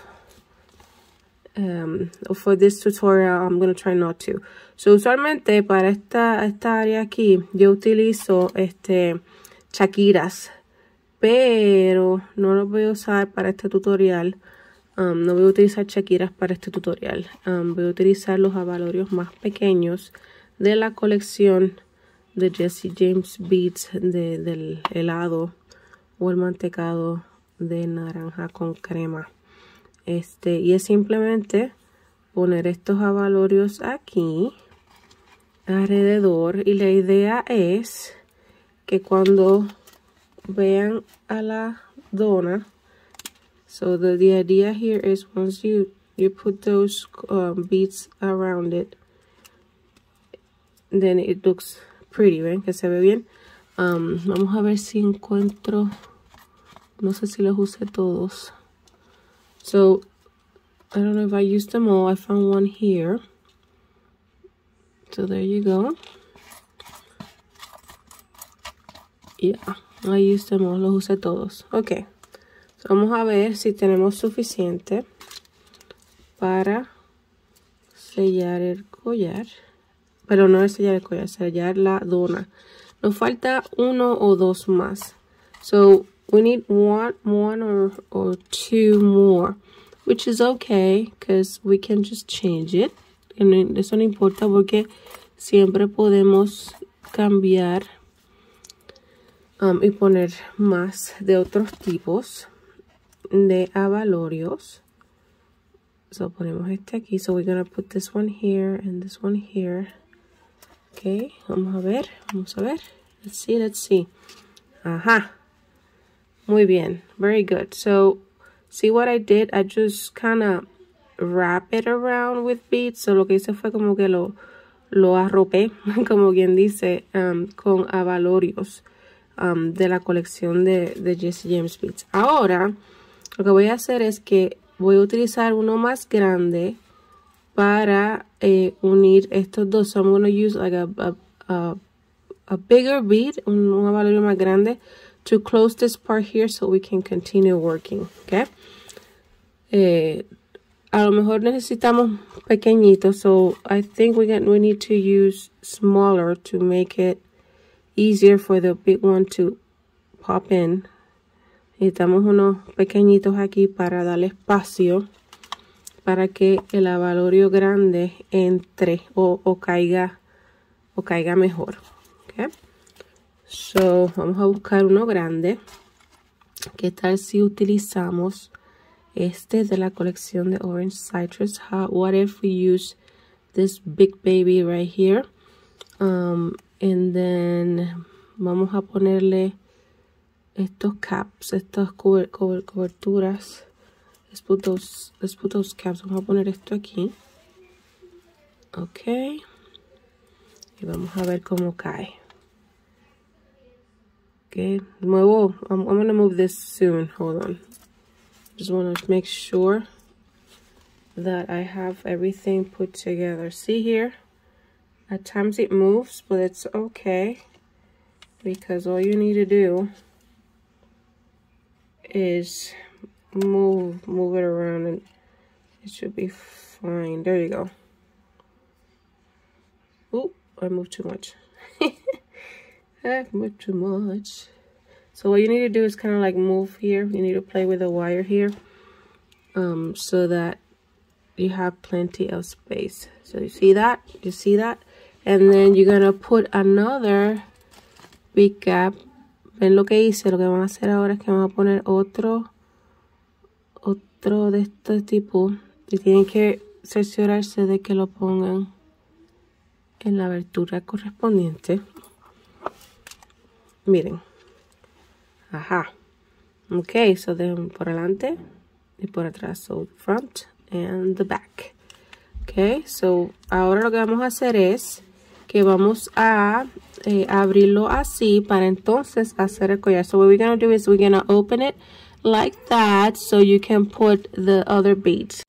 um, for this tutorial, I'm going to try not to. So usualmente para esta, esta área aquí, yo utilizo este, chaquiras. Pero no lo voy a usar para este tutorial. Um, no voy a utilizar chaquiras para este tutorial. Um, voy a utilizar los abalorios más pequeños de la colección de Jesse James Beads de, del helado o el mantecado de naranja con crema. Este, y es simplemente poner estos abalorios aquí alrededor. Y la idea es que cuando vean a la dona, so the, the idea here is once you you put those um, beads around it, then it looks pretty, ven que se ve bien. Um, vamos a ver si encuentro, no sé si los usé todos. So I don't know if I used them all. I found one here, so there you go. Yeah, I used them all, los usé todos. Ok, so vamos a ver si tenemos suficiente para sellar el collar. Pero no es sellar el collar, sellar la dona. Nos falta uno o dos más. So we need one, one or, or two more, which is okay, because we can just change it. Y eso no importa porque siempre podemos cambiar Um, y poner más de otros tipos de abalorios. So ponemos este aquí. So we're gonna put this one here and this one here. Okay, vamos a ver, vamos a ver. Let's see, let's see. Ajá. Muy bien. Very good. So see what I did? I just kind of wrap it around with beads. So lo que hice fue como que lo, lo arropé, como quien dice, um, con abalorios. Um, de la colección de, de Jesse James Beads. Ahora, lo que voy a hacer es que voy a utilizar uno más grande para eh, unir estos dos. So I'm going to use like a, a, a, a bigger bead, un, un abalorio más grande, to close this part here so we can continue working, okay? Eh, a lo mejor necesitamos pequeñitos, so I think we, get, we need to use smaller to make it easier for the big one to pop in. Necesitamos unos pequeñitos aquí para darle espacio para que el abalorio grande entre o, o caiga o caiga mejor. Okay. So, vamos a buscar uno grande. ¿Qué tal si utilizamos este de la colección de Orange Citrus? How, what if we use this big baby right here? Um, and then vamos a ponerle estos caps, estas cober, cober, coberturas. Let's put those, let's put those caps. Vamos a poner esto aquí. Ok. Y vamos a ver cómo cae. Okay. Muevo. I'm, I'm going to move this soon. Hold on. Just want to make sure that I have everything put together. See here? At times it moves, but it's okay. Because all you need to do is move move it around and it should be fine. There you go. Oh, I moved too much. I moved too much. So what you need to do is kind of like move here. You need to play with the wire here um so that you have plenty of space. So you see that? You see that? And then you're gonna put another big gap. Ven lo que hice. Lo que van a hacer ahora es que van a poner otro otro de este tipo y tienen que cerciorarse de que lo pongan en la abertura correspondiente. Miren. Ajá. Ok, so de por adelante y por atrás. So the front and the back. Ok, so ahora lo que vamos a hacer es que vamos a eh, abrirlo así para entonces hacer el collar. So what we're going to do is we're going to open it like that so you can put the other beads.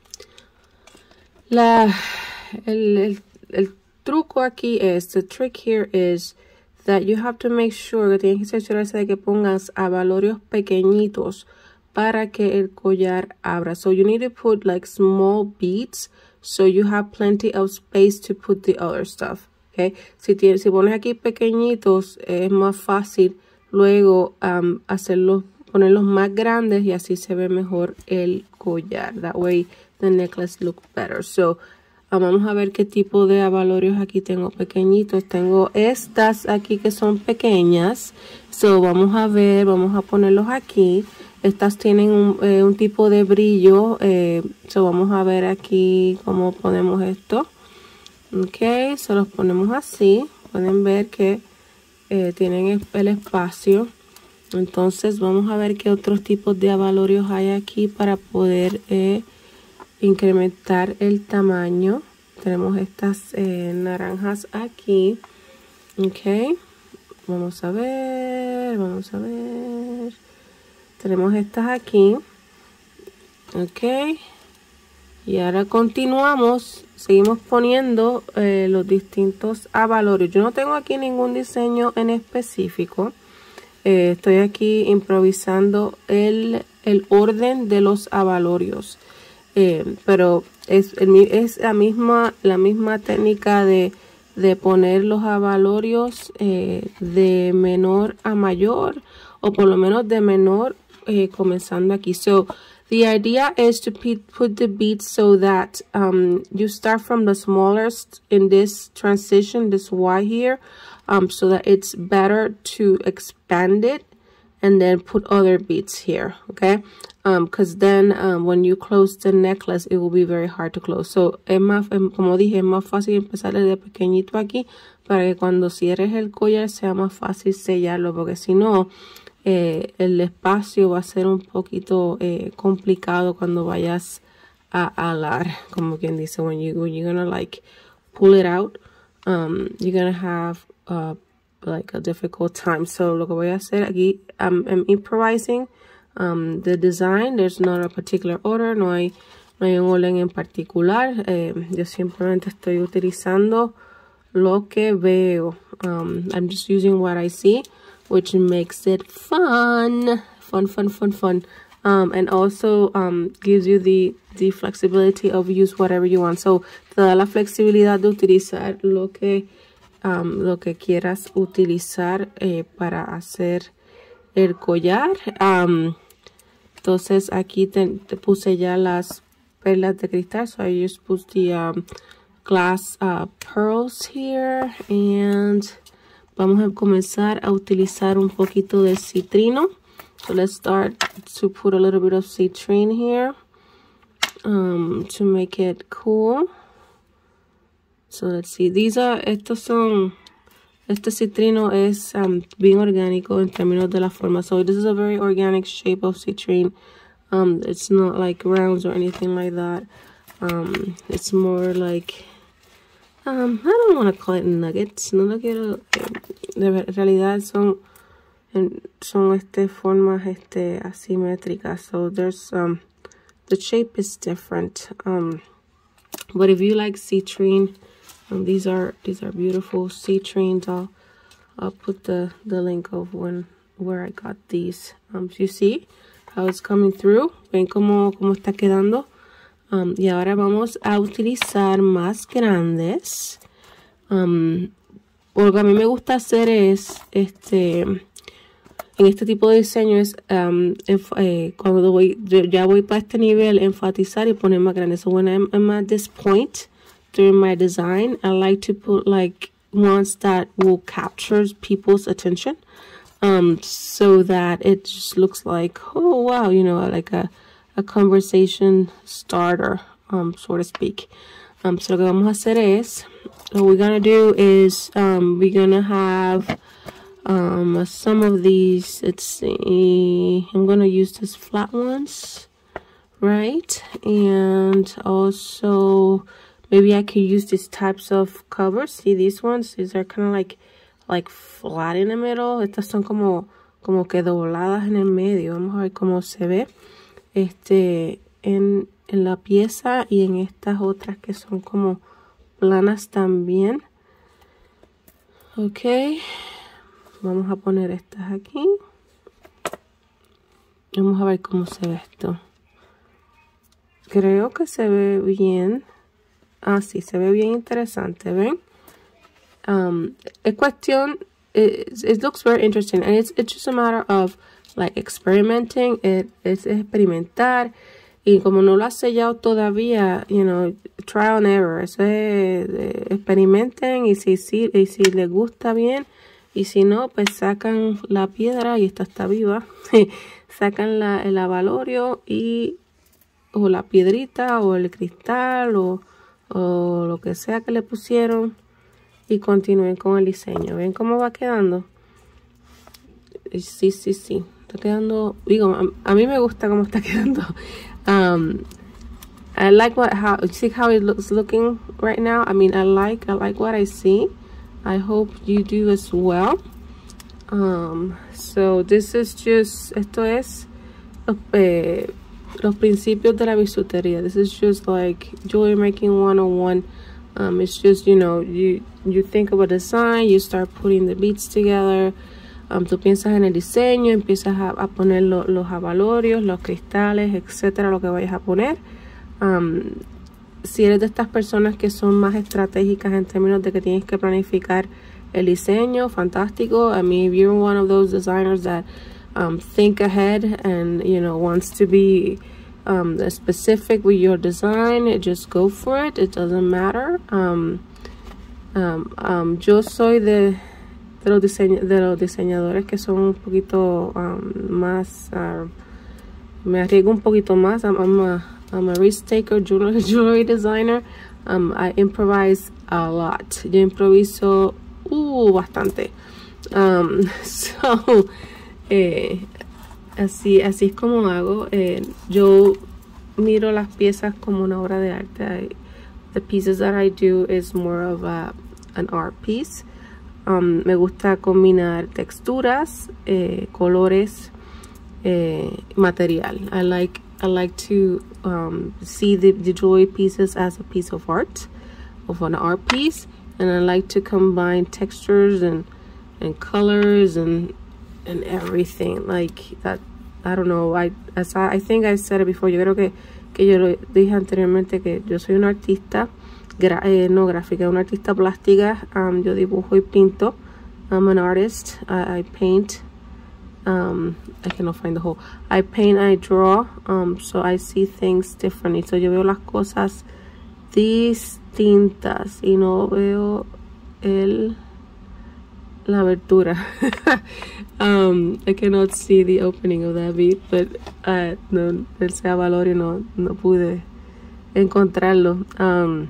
La, el, el, el truco aquí es, the trick here is that you have to make sure que tienes que cerciorarse de que pongas abalorios pequeñitos para que el collar abra. So you need to put like small beads so you have plenty of space to put the other stuff. Okay? Si, tienes, si pones aquí pequeñitos es más fácil luego um, hacerlos, ponerlos más grandes y así se ve mejor el collar. That way the necklace looks better. So um, vamos a ver qué tipo de abalorios aquí tengo pequeñitos. Tengo estas aquí que son pequeñas. So vamos a ver, vamos a ponerlos aquí. Estas tienen un, eh, un tipo de brillo. Eh, so vamos a ver aquí cómo ponemos esto. Ok, se los ponemos así. Pueden ver que eh, tienen el espacio. Entonces vamos a ver qué otros tipos de abalorios hay aquí para poder eh, incrementar el tamaño. Tenemos estas eh, naranjas aquí. Ok, vamos a ver, vamos a ver. Tenemos estas aquí. Ok, y ahora continuamos. Seguimos poniendo eh, los distintos abalorios. Yo no tengo aquí ningún diseño en específico. Eh, estoy aquí improvisando el, el orden de los abalorios. Eh, pero es, es la misma, la misma técnica de, de poner los abalorios eh, de menor a mayor. O por lo menos de menor eh, comenzando aquí. So, the idea is to put the beads so that um, you start from the smallest in this transition, this Y here, um, so that it's better to expand it and then put other beads here, okay? Because um, then um, when you close the necklace, it will be very hard to close. So, es más, como dije, es más fácil empezar desde pequeñito aquí para que cuando cierres el collar sea más fácil sellarlo, porque si no, Eh, el espacio va a ser un poquito eh, complicado cuando vayas a alar, como quien dice, when you when you're gonna like pull it out, um, you're gonna have uh, like a difficult time. So lo que voy a hacer aquí, I'm, I'm improvising um, the design. There's not a particular order, no hay, no hay un orden en particular. Eh, yo simplemente estoy utilizando lo que veo. Um, I'm just using what I see, which makes it fun, fun, fun, fun, fun. Um, and also um, gives you the, the flexibility of use whatever you want. So, te da la flexibilidad de utilizar lo que, um, lo que quieras utilizar eh, para hacer el collar. Um, entonces, aquí te, te puse ya las perlas de cristal. So, I just put the um, glass uh, pearls here. And vamos a comenzar a utilizar un poquito de citrino. So let's start to put a little bit of citrine here um, to make it cool. So let's see. These are, estos son, este citrino es um, bien orgánico en términos de la forma. So this is a very organic shape of citrine. Um, it's not like rounds or anything like that. Um, it's more like, um, I don't want to call it nuggets. No lo quiero, de realidad son... son este formas este asimétricas, so there's um the shape is different, um but if you like citrine, um, these are these are beautiful citrines. I'll I'll put the the link of when where I got these. Um you see how it's coming through, ven cómo cómo está quedando. Um y ahora vamos a utilizar más grandes. Um lo que a mí me gusta hacer es este en este tipo de diseño es um, eh, cuando voy, ya voy para este nivel, enfatizar y poner más grande. So when I'm, I'm at this point during my design, I like to put like ones that will capture people's attention, um, so that it just looks like, oh wow, you know, like a, a conversation starter, um, so to speak. Um, so lo que vamos a hacer es, what we're gonna do is um, we're gonna have Um, some of these, let's see, I'm going to use these flat ones, right? And also, maybe I can use these types of covers. See these ones? These are kind of like, like flat in the middle. Estas son como, como que dobladas en el medio. Vamos a ver cómo se ve este, en, en la pieza y en estas otras que son como planas también. Ok. Vamos a poner estas aquí. Vamos a ver cómo se ve esto. Creo que se ve bien. Ah, sí, se ve bien interesante, ¿ven? Um, es cuestión, it, it looks very interesting. And it's, it's just a matter of, like, experimenting. It, es experimentar. Y como no lo has sellado todavía, you know, trial and error. Eso es, eh, experimenten y si, si, y si les gusta bien. Y si no, pues sacan la piedra y esta está viva. Sacan la, el avalorio y o la piedrita o el cristal o, o lo que sea que le pusieron y continúen con el diseño. ¿Ven cómo va quedando? Sí, sí, sí. Está quedando, digo, a, a mí me gusta cómo está quedando. Um, I like what, how, see how it looks looking right now? I mean, I like, I like what I see. I hope you do as well. Um, so this is just, esto es eh, los principios de la bisutería. This is just like jewelry making one oh one. Um, it's just, you know, you, you think of a design, you start putting the beads together. Um, tú piensas en el diseño, empiezas a, a poner lo, los avalorios, los cristales, etcétera, lo que vayas a poner. Um, Si eres de estas personas que son más estratégicas en términos de que tienes que planificar el diseño, fantástico. I mean, if you're one of those designers that um, think ahead and, you know, wants to be um, specific with your design, just go for it. It doesn't matter. Um, um, um, yo soy de, de, los diseñ de los diseñadores que son un poquito um, más, uh, me arriesgo un poquito más. I'm, I'm a, I'm a risk taker, jewelry, jewelry designer. Um, I improvise a lot. Yo improviso uh, bastante. Um, so, eh, así, así es como hago. Eh, yo miro las piezas como una obra de arte. I, the pieces that I do is more of a, an art piece. Um, me gusta combinar texturas, eh, colores, eh, material. I like I like to um, see the, the jewelry pieces as a piece of art, of an art piece, and I like to combine textures and and colors and and everything like that. I don't know. I as I, I think I said it before. Yo creo que que yo lo dije anteriormente que yo soy una artista, gra eh, no gráfica, una artista plástica. Um, yo dibujo y pinto. I'm an artist. I, I paint. Um, I cannot find the whole. I paint, I draw, um, so I see things differently. So yo veo las cosas distintas y no veo el la abertura. um, I cannot see the opening of that bead, but uh, no, el sea Valorio no, no pude encontrarlo. Um,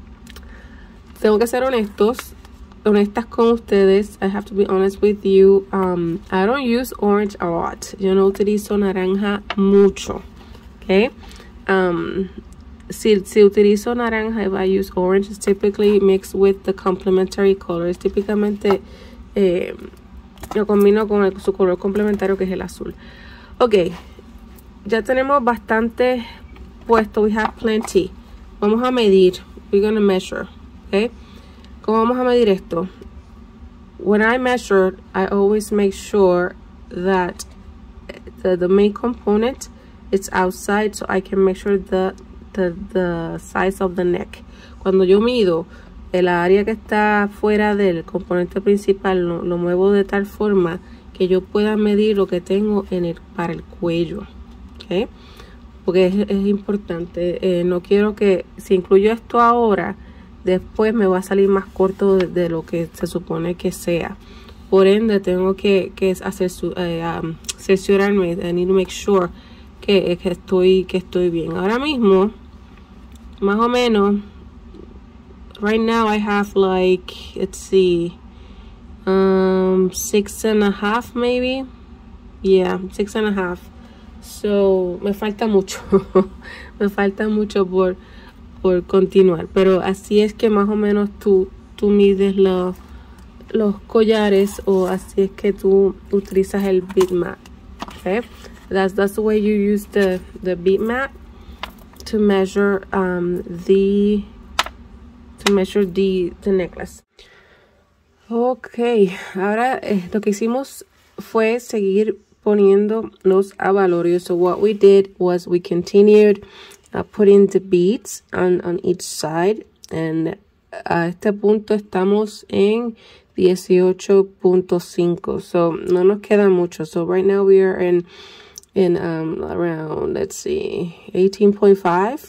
tengo que ser honestos. honestas con ustedes. I have to be honest with you. Um, I don't use orange a lot. Yo no utilizo naranja mucho. Okay. Um, si, si utilizo naranja, if I use orange, it's typically mixed with the complementary colors. Típicamente eh, lo combino con el, su color complementario, que es el azul. Ok. Ya tenemos bastante puesto. We have plenty. Vamos a medir. We're going to measure. Okay. ¿Cómo vamos a medir esto? When I measure, I always make sure that the, the main component is outside, so I can measure the, the, the size of the neck. Cuando yo mido el área que está fuera del componente principal, lo, lo muevo de tal forma que yo pueda medir lo que tengo en el, para el cuello. ¿Okay? Porque es, es importante. Eh, no quiero que, si incluyo esto ahora, después me va a salir más corto de, de lo que se supone que sea. Por ende, tengo que, que hacer su, eh, um, cerciorarme. I need to make sure que, que, estoy, que estoy bien. Ahora mismo, más o menos, right now I have like, let's see, um, six and a half maybe. Yeah, six and a half. So, me falta mucho. me falta mucho por... por continuar, pero así es que más o menos tú, tú mides los, los collares, o así es que tú utilizas el bead mat. Okay, that's that's the way you use the the bead mat to measure um the to measure the the necklace. Okay, ahora eh, lo que hicimos fue seguir poniendo los abalorios. So what we did was we continued Uh, putting the beads on, on each side, and a este punto estamos en dieciocho punto cinco, so no nos queda mucho. So right now we are in in um around, let's see, eighteen point five,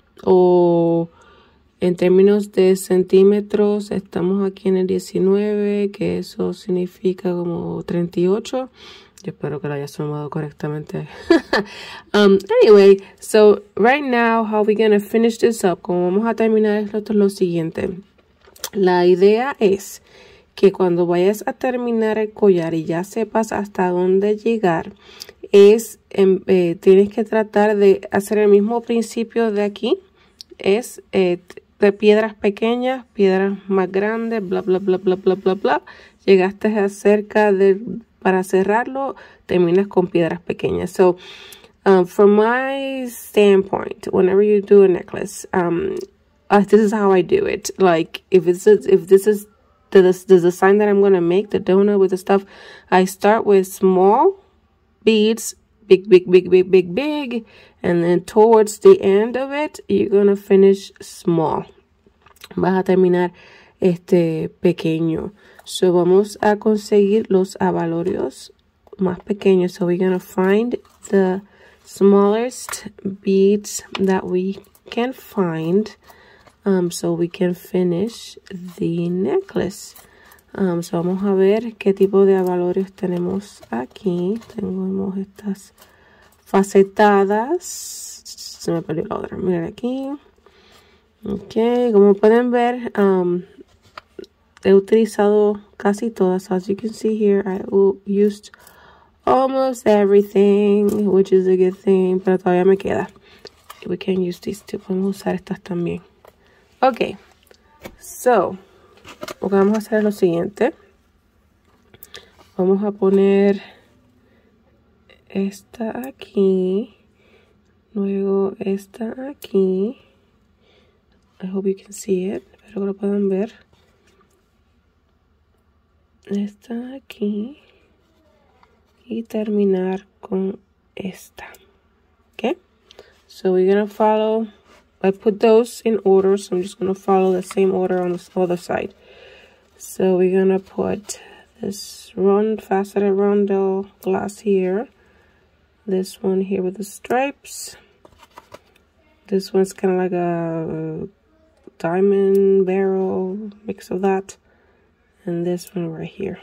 o en términos de centímetros estamos aquí en el diecinueve, que eso significa como treinta y ocho. Yo espero que lo haya sumado correctamente. um, anyway, so right now, how we gonna finish this up? Como vamos a terminar esto, es lo siguiente. La idea es que cuando vayas a terminar el collar y ya sepas hasta dónde llegar, es eh, tienes que tratar de hacer el mismo principio de aquí. Es eh, de piedras pequeñas, piedras más grandes, bla, bla, bla, bla, bla, bla, bla. Llegaste a cerca de... Para cerrarlo, terminas con piedras pequeñas. So, um, from my standpoint, whenever you do a necklace, um, uh, this is how I do it. Like, if it's if this is the, the design that I'm going to make, the donut with the stuff, I start with small beads, big, big, big, big, big, big, and then towards the end of it, you're going to finish small. Vas a terminar este pequeño. So vamos a conseguir los abalorios más pequeños. So we're gonna find the smallest beads that we can find, um, so we can finish the necklace. Um, so vamos a ver qué tipo de abalorios tenemos aquí. Tenemos estas facetadas. Se me perdió la otra. Miren aquí. Ok, como pueden ver, um, he utilizado casi todas. As you can see here, I used almost everything, which is a good thing, pero todavía me queda. We can use these too. Podemos usar estas también. Ok, so, lo que vamos a hacer es lo siguiente. Vamos a poner esta aquí, luego esta aquí. I hope you can see it, espero que lo puedan ver. Esta aquí y terminar con esta. Okay, so we're gonna follow. I put those in order, so I'm just gonna follow the same order on the other side. So we're gonna put this round faceted roundel glass here, this one here with the stripes, this one's kind of like a diamond barrel mix of that, and this one right here.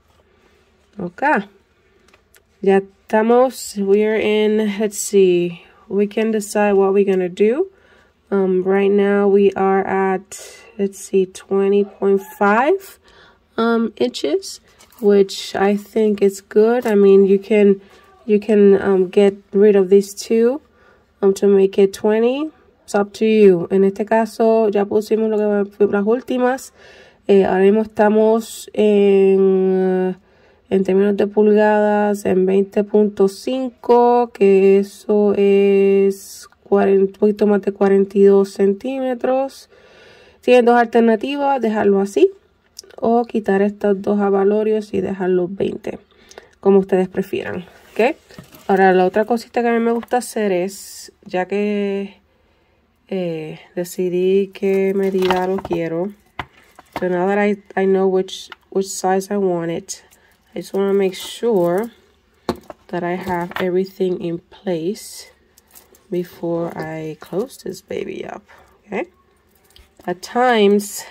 Okay, ya estamos. We're in, let's see, we can decide what we're gonna do. Um right now we are at, let's see, twenty point five um inches, which I think is good. I mean, you can you can um get rid of these two um to make it twenty. It's up to you. En este caso ya pusimos lo que fue las últimas. Eh, ahora mismo estamos en, en términos de pulgadas en veinte punto cinco, que eso es cuarenta, un poquito más de cuarenta y dos centímetros. Tienen dos alternativas: dejarlo así o quitar estos dos avalorios y dejarlos veinte, como ustedes prefieran. ¿Okay? Ahora, la otra cosita que a mí me gusta hacer es, ya que eh, decidí qué medida lo quiero, so now that I, I know which, which size I want it, I just want to make sure that I have everything in place before I close this baby up. Okay? At times,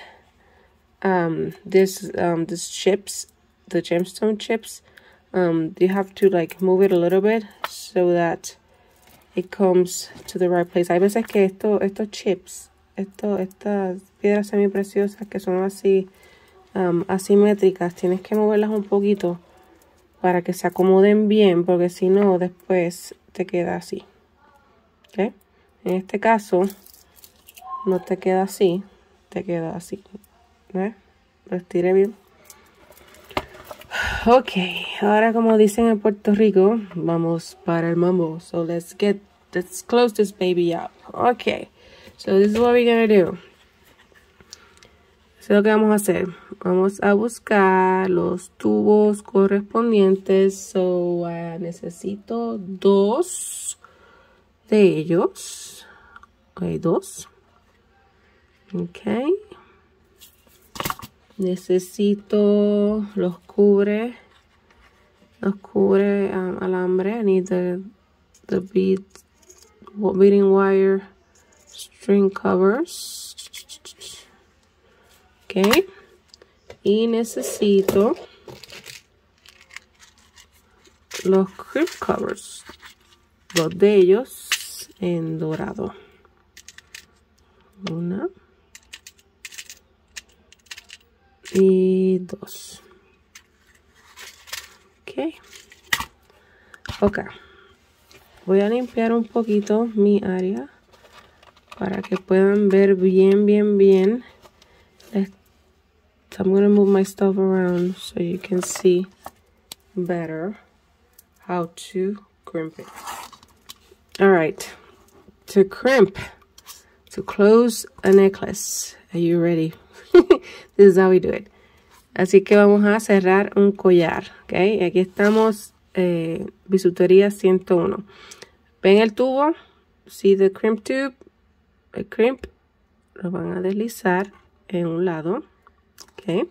um, this um, this chips, the gemstone chips, um, you have to like move it a little bit so that it comes to the right place. Hay veces que esto, estos chips, esto, estas piedras semi preciosas que son así um, asimétricas, tienes que moverlas un poquito para que se acomoden bien, porque si no después te queda así. ¿Okay? En este caso no te queda así, te queda así. ¿Ves? Lo estiré bien. Ok, ahora como dicen en Puerto Rico, vamos para el mambo. So let's get, let's close this baby up. Ok, so this is what we're gonna do. Eso es lo que vamos a hacer. Vamos a buscar los tubos correspondientes. So uh, necesito dos de ellos. Ok, dos. Ok. Necesito los cubre, los cubre um, alambre. I need the, the bead, beading wire string covers. Ok. Y necesito los crimp covers, dos de ellos en dorado. Una. Y dos. Ok. Ok. Voy a limpiar un poquito mi área para que puedan ver bien, bien, bien. I'm going to move my stuff around so you can see better how to crimp it. All right. To crimp, to close a necklace. Are you ready? This is how we do it. Así que vamos a cerrar un collar. Okay? Aquí estamos, eh, bisutería ciento uno. ¿Ven el tubo? See the crimp tube? El crimp lo van a deslizar en un lado. Okay.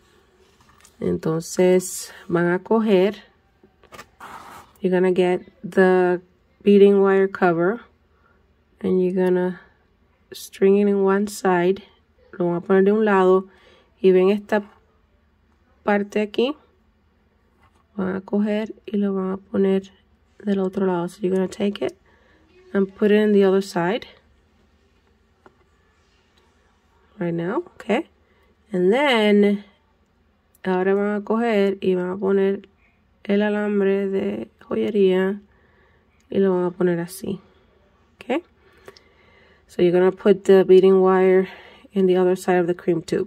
Entonces van a coger. You're gonna get the beading wire cover and you're gonna string it in one side. Lo van a poner de un lado y ven esta parte aquí, van a coger y lo van a poner del otro lado. So you're going to take it and put it in the other side right now. Okay. And then ahora van a coger y van a poner el alambre de joyería y lo van a poner así. Okay. So you're going to put the beading wire in the other side of the crimp tube.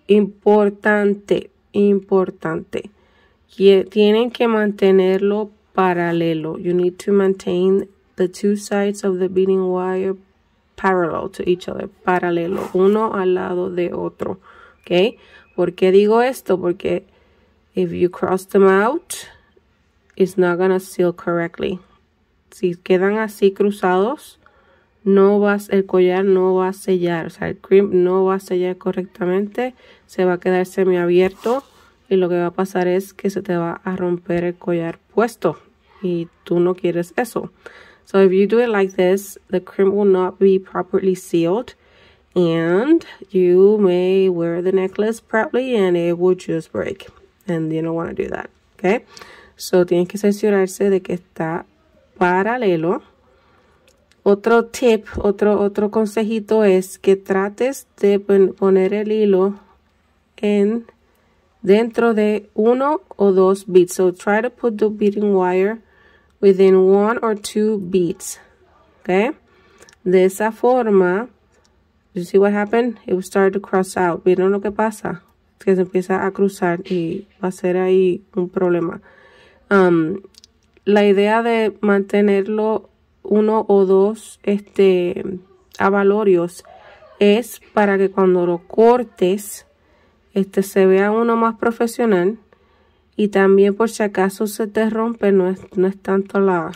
Importante, importante. Tienen que mantenerlo paralelo. You need to maintain the two sides of the beading wire parallel to each other. Paralelo. Uno al lado de otro. ¿Ok? ¿Por qué digo esto? Porque if you cross them out, it's not going to seal correctly. Si quedan así cruzados, no vas, el collar no va a sellar. O sea, el crimp no va a sellar correctamente. Se va a quedar semiabierto. Y lo que va a pasar es que se te va a romper el collar puesto. Y tú no quieres eso. So if you do it like this, the crimp will not be properly sealed. And you may wear the necklace properly and it will just break. And you don't want to do that. Okay? So tienes que cerciorarse de que está paralelo. Otro tip, otro, otro consejito es que trates de poner el hilo en dentro de uno o dos beads. So try to put the beading wire within one or two beads. Okay? De esa forma, you see what happened? It will start to cross out. ¿Vieron lo que pasa? Que se empieza a cruzar y va a ser ahí un problema. Um, la idea de mantenerlo uno o dos este, abalorios es para que cuando lo cortes este, se vea uno más profesional. Y también por si acaso se te rompe, no es, no es tanto la...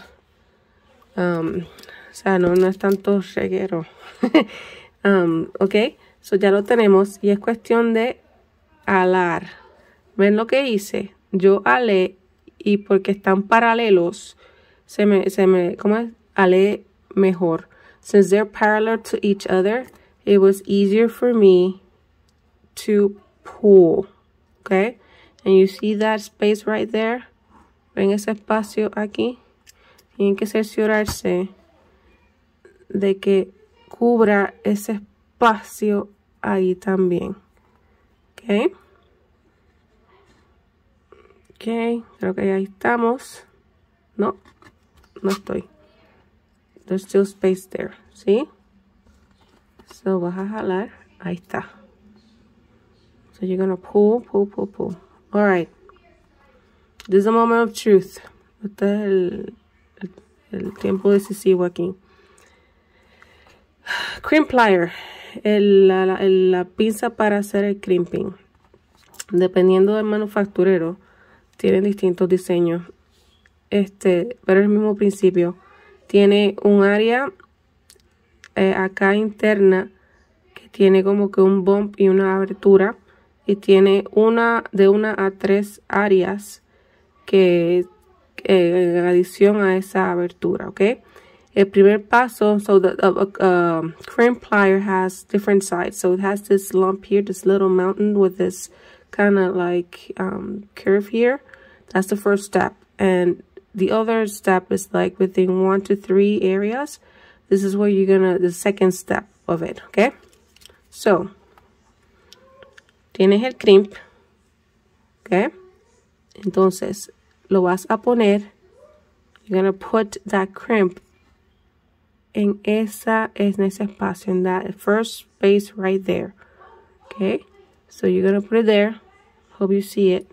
Um, o sea, no, no es tanto reguero. um, ok, so ya lo tenemos. Y es cuestión de alar. ¿Ven lo que hice? Yo alé y porque están paralelos, se me, se me, ¿cómo es? Alé mejor. Since they're parallel to each other, it was easier for me to pull. Okay? And you see that space right there? ¿Ven ese espacio aquí? Tienen que cerciorarse de que cubra ese espacio ahí también. Ok. Ok, creo que ahí estamos. No, no estoy. There's still space there. ¿Sí? So vas a jalar. Ahí está. So you're gonna pull, pull, pull, pull. All right. This is the moment of truth. Este es el, el, el tiempo decisivo aquí. Crimp plier. El, la, la, la pinza para hacer el crimping. Dependiendo del manufacturero, tienen distintos diseños. Este, pero el mismo principio. Tiene un área eh, acá interna que tiene como que un bump y una abertura. Y tiene una de una a tres áreas que eh, en adición a esa abertura, ¿ok? El primer paso, so the uh, uh, crimp plier has different sides. So it has this lump here, this little mountain with this kind of like um, curve here. That's the first step. And the other step is like within one to three areas. This is where you're gonna, the second step of it, okay? So, tienes el crimp, ¿ok? Entonces, lo vas a poner, you're going to put that crimp en, esa, en ese espacio, in that first space right there, ¿ok? So, you're going to put it there, hope you see it,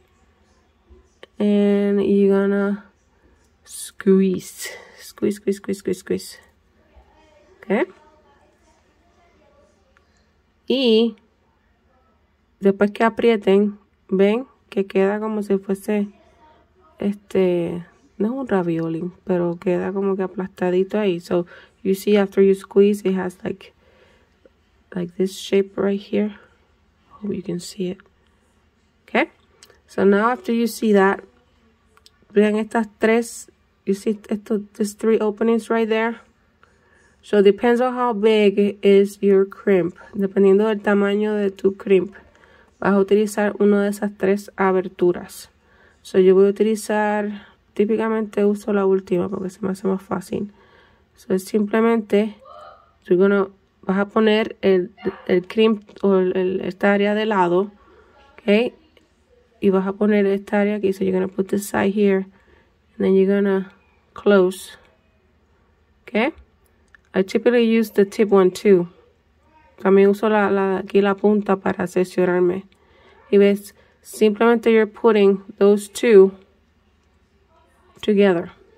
and you're going to squeeze, squeeze, squeeze, squeeze, squeeze, squeeze, ¿ok? Y después que aprieten, ven que queda como si fuese, este, no es un ravioli, pero queda como que aplastadito ahí. So, you see after you squeeze, it has like, like this shape right here. Hope you can see it. Okay? So now after you see that, vean estas tres, you see estos, these three openings right there? So it depends on how big is your crimp. Dependiendo del tamaño de tu crimp. Vas a utilizar una de esas tres aberturas. So, yo voy a utilizar, típicamente uso la última porque se me hace más fácil. So, es simplemente, you're gonna, vas a poner el, el crimp o el, esta área de lado, ok, y vas a poner esta área aquí. So, you're gonna put this side here, and then you're gonna close, ok. I typically use the tip one too. También uso la, la, aquí la punta para cerciorarme. Y ves, simplemente you're putting those two together.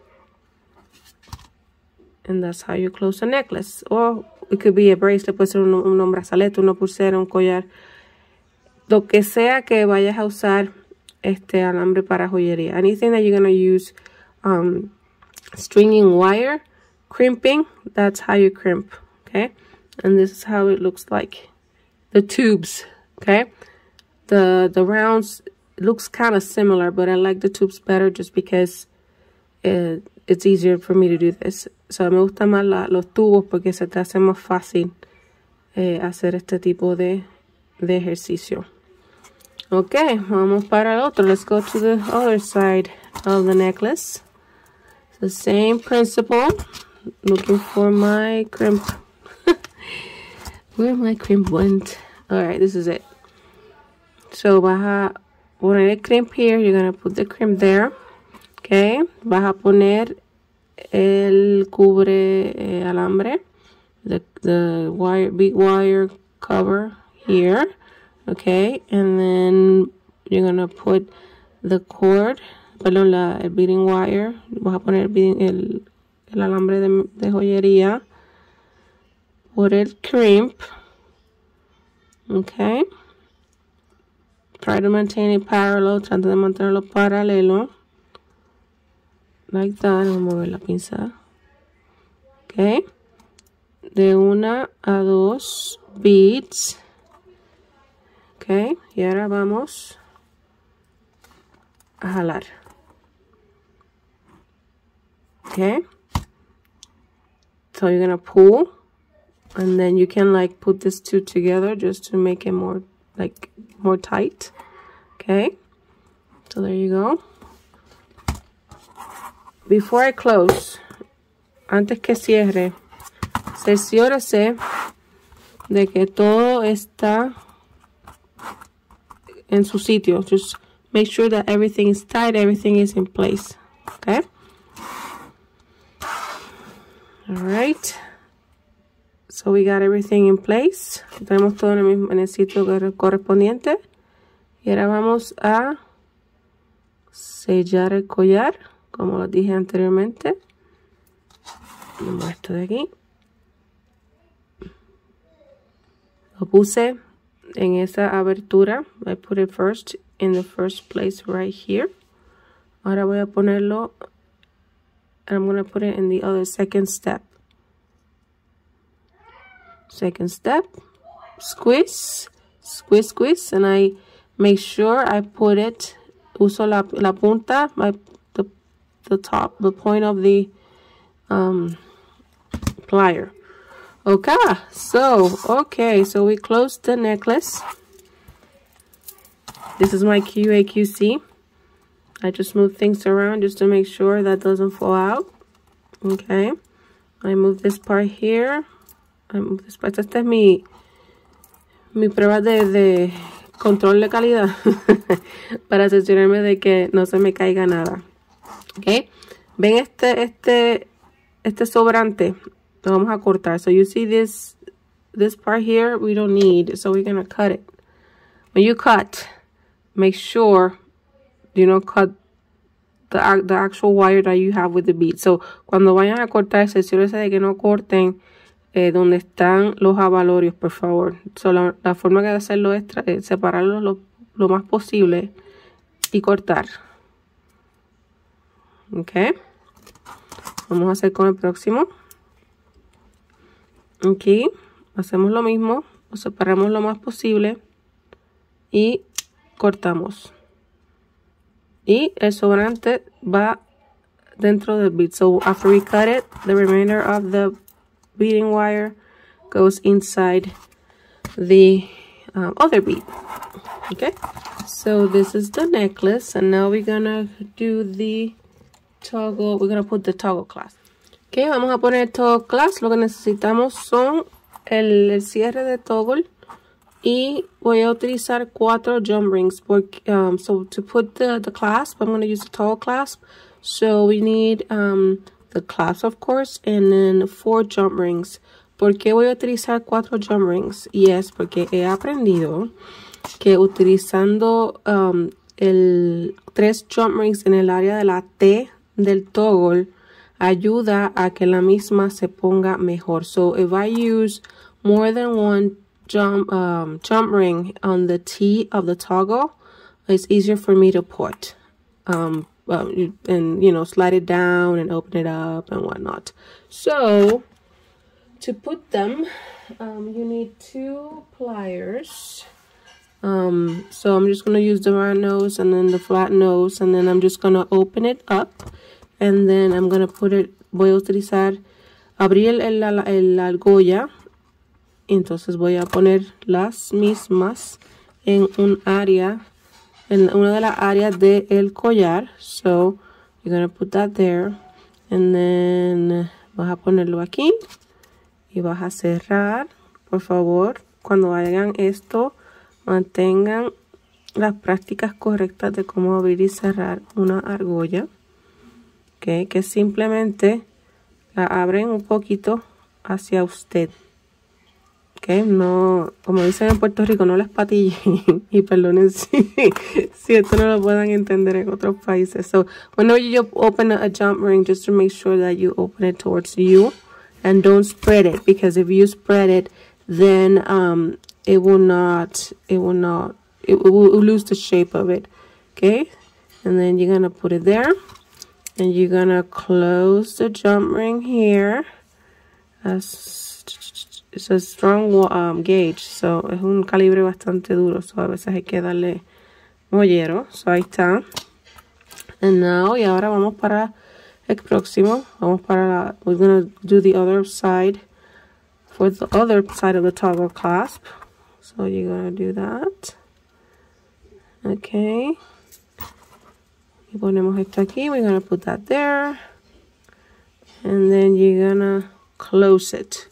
And that's how you close a necklace. Or it could be a bracelet, puede ser un, un, un brazalete, una pulsera, un collar. Lo que sea que vayas a usar este alambre para joyería. Anything that you're going to use um, stringing wire, crimping, that's how you crimp, okay? And this is how it looks like. The tubes, okay? The, the rounds looks kind of similar, but I like the tubes better just because it, it's easier for me to do this. So me gustan más la, los tubos porque se te hace más fácil eh, hacer este tipo de, de ejercicio. Ok, vamos para el otro. Let's go to the other side of the necklace. The same principle. Looking for my crimp. Where my crimp went? Alright, this is it. So vas a poner el crimp here. You're going to put the crimp there. Okay, vas a poner el cubre eh, alambre, the, the wire, big wire cover here. Okay, and then you're gonna put the cord, perdón, la, el beading wire. Vas a poner el, beading, el, el alambre de, de joyería por el crimp. Okay, try to maintain it parallel. Trata de mantenerlo paralelo. Like that. Vamos a mover la pinza. Okay, de una a dos beads. Okay, y ahora vamos a jalar. Okay, so you're gonna pull, and then you can like put these two together just to make it more like more tight. Okay, so there you go. Before I close, antes que cierre, cerciórese de que todo está en su sitio. Just make sure that everything is tight, everything is in place. Okay. All right. So we got everything in place. Tenemos todo en el, mismo, en el sitio correspondiente. Y ahora vamos a sellar el collar, como lo dije anteriormente. Ponemos esto de aquí. Lo puse en esa abertura. I put it first in the first place right here. Ahora voy a ponerlo, and I'm going to put it in the other second step. Second step, squeeze, squeeze, squeeze, and I make sure I put it, uso la, la punta, my, the, the top, the point of the um, plier. Okay, so, okay, so we closed the necklace. This is my Q A Q C. I just move things around just to make sure that doesn't fall out. Okay, I move this part here. I move this part. Esta es mi, mi prueba de, de control de calidad para asegurarme de que no se me caiga nada. Okay, ven este, este, este sobrante. Lo vamos a cortar. So you see this this part here, we don't need, so we're gonna cut it. When you cut, make sure you don't cut the, the actual wire that you have with the bead. So cuando vayan a cortar, asegúrense de que no corten eh, donde están los abalorios, por favor. So la, la forma de hacerlo es eh, separarlos lo, lo más posible y cortar. Ok. Vamos a hacer con el próximo. Aquí hacemos lo mismo, lo separamos lo más posible y cortamos. Y el sobrante va dentro del bead. So after we cut it, the remainder of the beading wire goes inside the um, other bead. Okay, so this is the necklace, and now we're gonna do the toggle. We're gonna put the toggle clasp. Ok, vamos a poner toggle clasp. Lo que necesitamos son el, el cierre de toggle y voy a utilizar cuatro jump rings. Porque, um, so to put the, the clasp, I'm going to use the toggle clasp. So we need um, the clasp, of course, and then four jump rings. ¿Por qué voy a utilizar cuatro jump rings? Y es porque he aprendido que utilizando um, el tres jump rings en el área de la T del toggle, ayuda a que la misma se ponga mejor. So if I use more than one jump, um, jump ring on the T of the toggle, it's easier for me to put. Um, well, and, you know, slide it down and open it up and whatnot. So to put them, um, you need two pliers. Um, so I'm just going to use the round nose and then the flat nose, and then I'm just going to open it up, and then I'm going to put it, voy a utilizar, abrir el, el, el, la argolla, entonces voy a poner las mismas en un área, en una de las áreas del collar. So you're going to put that there, and then vas a ponerlo aquí y vas a cerrar. Por favor, cuando hagan esto, mantengan las prácticas correctas de cómo abrir y cerrar una argolla. Okay, que simplemente la abren un poquito hacia usted. Okay, no, como dicen en Puerto Rico, no les patillen. Y perdonen si, si esto no lo puedan entender en otros países. So, whenever you open a jump ring, just to make sure that you open it towards you. And don't spread it, because if you spread it, then um, it will not, it will not, it will, it will lose the shape of it. Okay, and then you're gonna put it there, and you're gonna close the jump ring here. As, it's a strong um, gauge, so es un calibre bastante duro, so a veces hay que darle mollero. So ahí está. And now, y ahora vamos para el próximo. Vamos para la, we're gonna do the other side for the other side of the toggle clasp. So you're gonna do that. Okay. Y ponemos esto aquí. We're gonna put that there. And then you're gonna close it.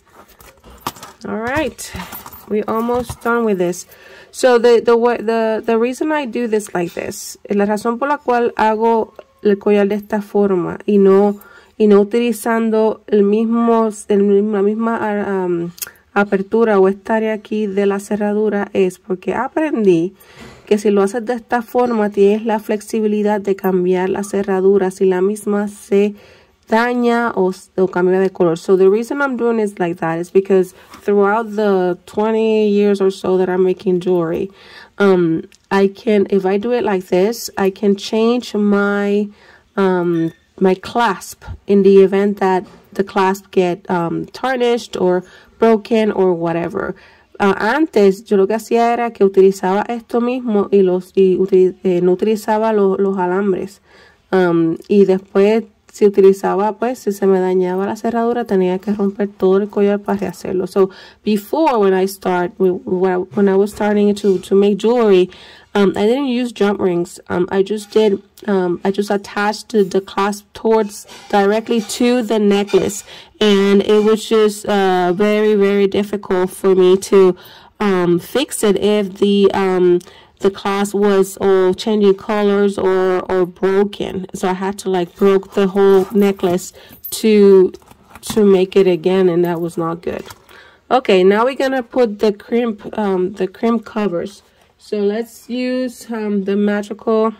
All right. We're almost done with this. So the, the, the, the reason I do this like this, la razón por la cual hago el collar de esta forma y no, y no utilizando el mismo, el, la misma um, apertura o esta área aquí de la cerradura, es porque aprendí que si lo haces de esta forma tienes la flexibilidad de cambiar la cerradura si la misma se daña o, o cambia de color. So the reason I'm doing it like that is because throughout the twenty years or so that I'm making jewelry, um, I can, if I do it like this, I can change my um, my clasp in the event that the clasp get um, tarnished or broken or whatever. Uh, antes yo lo que hacía era que utilizaba esto mismo y los y util, eh, no utilizaba lo, los alambres. Um, y después si utilizaba, pues, si se me dañaba la cerradura, tenía que romper todo el collar para rehacerlo. So, before, when I start, when I was starting to, to make jewelry, um, I didn't use jump rings. Um, I just did, um, I just attached the, the clasp towards, directly to the necklace. And it was just, uh, very, very difficult for me to, um, fix it if the, um, the clasp was all changing colors or or broken, so I had to like broke the whole necklace to to make it again, and that was not good. Okay, now we're gonna put the crimp um the crimp covers. So let's use um the magical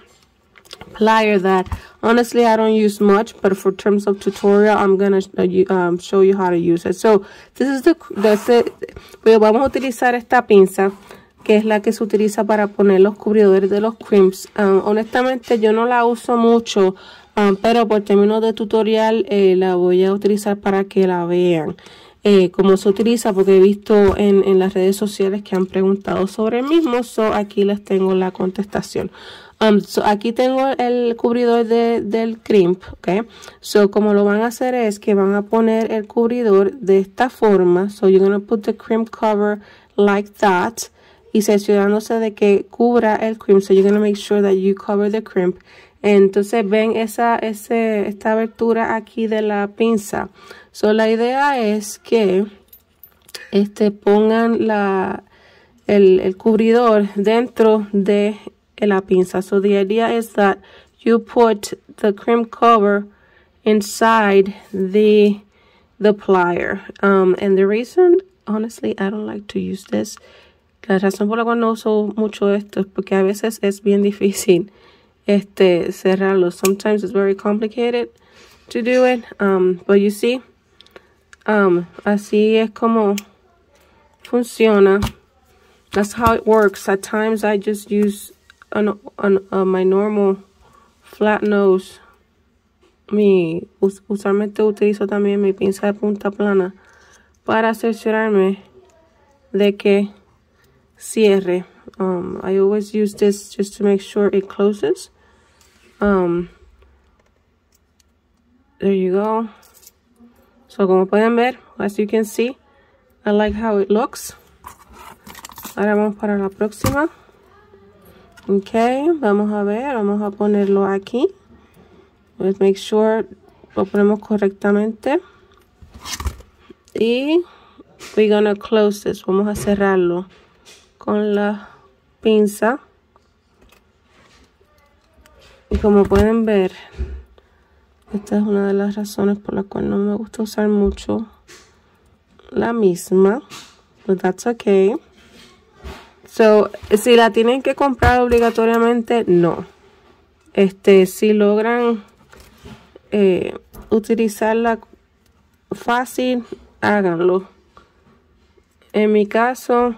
plier that honestly I don't use much, but for terms of tutorial I'm gonna uh, um, show you how to use it. So this is the that's it. Vamos a utilizar esta pinza, que es la que se utiliza para poner los cubridores de los crimps. Um, honestamente yo no la uso mucho, um, pero por términos de tutorial eh, la voy a utilizar para que la vean. Eh, cómo se utiliza, porque he visto en, en las redes sociales que han preguntado sobre el mismo, so aquí les tengo la contestación. Um, so aquí tengo el cubridor de, del crimp, ok. So como lo van a hacer es que van a poner el cubridor de esta forma. So you're going to put the crimp cover like that. Y cerciorándose de que cubra el crimp. So you're going to make sure that you cover the crimp. Entonces ven esa, ese, esta abertura aquí de la pinza. So la idea es que este, pongan la, el, el cubridor dentro de la pinza. So the idea is that you put the crimp cover inside the, the plier. Um, and the reason, honestly, I don't like to use this. La razón por la cual no uso mucho esto es porque a veces es bien difícil este cerrarlo. Sometimes it's very complicated. to do it. Um, but you see, um, así es como funciona. That's how it works. At times I just use an, an, uh, my normal flat nose. Mi, us, usualmente utilizo también mi pinza de punta plana para cerciorarme de que cierre. Um, I always use this just to make sure it closes. Um, there you go. So como pueden ver, as you can see, I like how it looks. Ahora vamos para la próxima. Ok, vamos a ver, vamos a ponerlo aquí. Let's make sure lo ponemos correctamente. Y we're gonna close this. Vamos a cerrarlo con la pinza. Y como pueden ver, esta es una de las razones por las cuales no me gusta usar mucho la misma. But that's okay. So, si la tienen que comprar obligatoriamente, no. Este, si logran eh, utilizarla fácil, háganlo. En mi caso,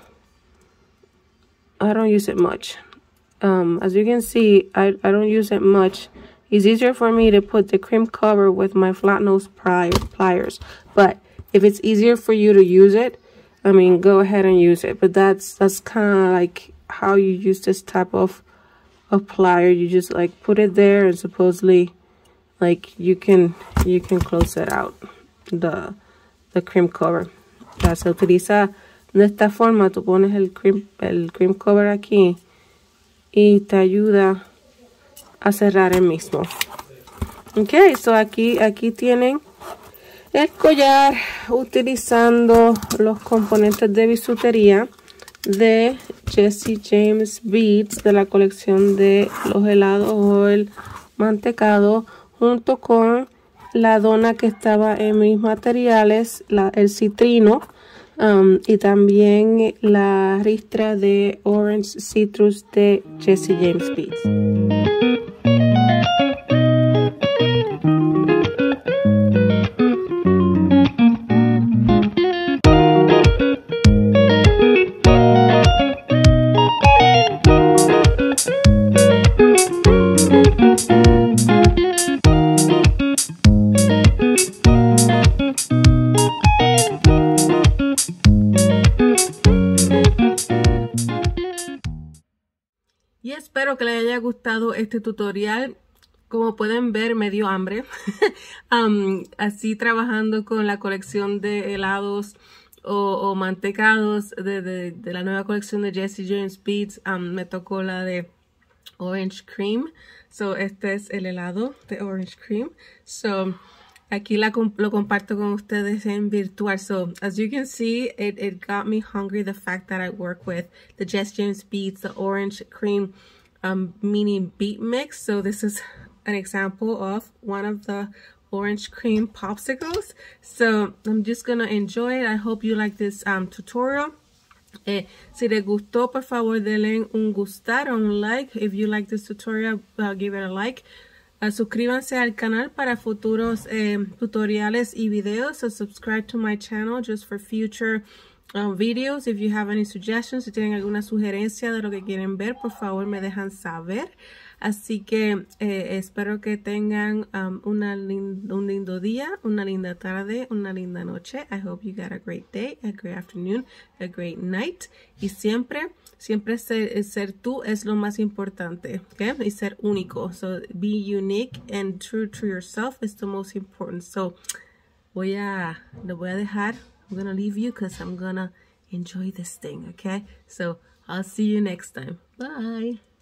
I don't use it much. Um, as you can see, I, I don't use it much. It's easier for me to put the cream cover with my flat nose pliers. But if it's easier for you to use it, I mean, go ahead and use it. But that's that's kind of like how you use this type of, of plier. You just like put it there and supposedly like you can you can close it out, the the cream cover. Ya se utiliza de esta forma. Tú pones el cream, el cream cover aquí y te ayuda a cerrar el mismo. Ok, so aquí, aquí tienen el collar utilizando los componentes de bisutería de Jesse James Beads de la colección de los helados o el mantecado, junto con la dona que estaba en mis materiales, la, el citrino, um, y también la ristra de Orange Citrus de Jesse James Beads. Y espero que les haya gustado este tutorial. Como pueden ver, me dio hambre. um, así trabajando con la colección de helados o, o mantecados de, de, de la nueva colección de Jesse James Beads. Um, me tocó la de Orange Cream. So, este es el helado de Orange Cream. So, aquí la, lo comparto con ustedes en virtual. So, as you can see, it, it got me hungry, the fact that I work with the Jesse James Beads, the Orange Cream um, mini beet mix. So, this is an example of one of the orange cream popsicles. So, I'm just gonna enjoy it. I hope you like this um, tutorial. Eh, si les gustó, por favor, denle un gustar o un like. If you like this tutorial, uh, give it a like. Uh, suscríbanse al canal para futuros eh, tutoriales y videos. So subscribe to my channel just for future uh, videos. If you have any suggestions, si tienen alguna sugerencia de lo que quieren ver, por favor me dejan saber. Así que eh, espero que tengan um, una lin un lindo día, una linda tarde, una linda noche. I hope you got a great day, a great afternoon, a great night. Y siempre, siempre ser, ser tú es lo más importante, ¿okay? Y ser único. So, be unique and true to yourself is the most important. So, voy a, lo voy a dejar. I'm going to leave you because I'm going to enjoy this thing, okay? So, I'll see you next time. Bye.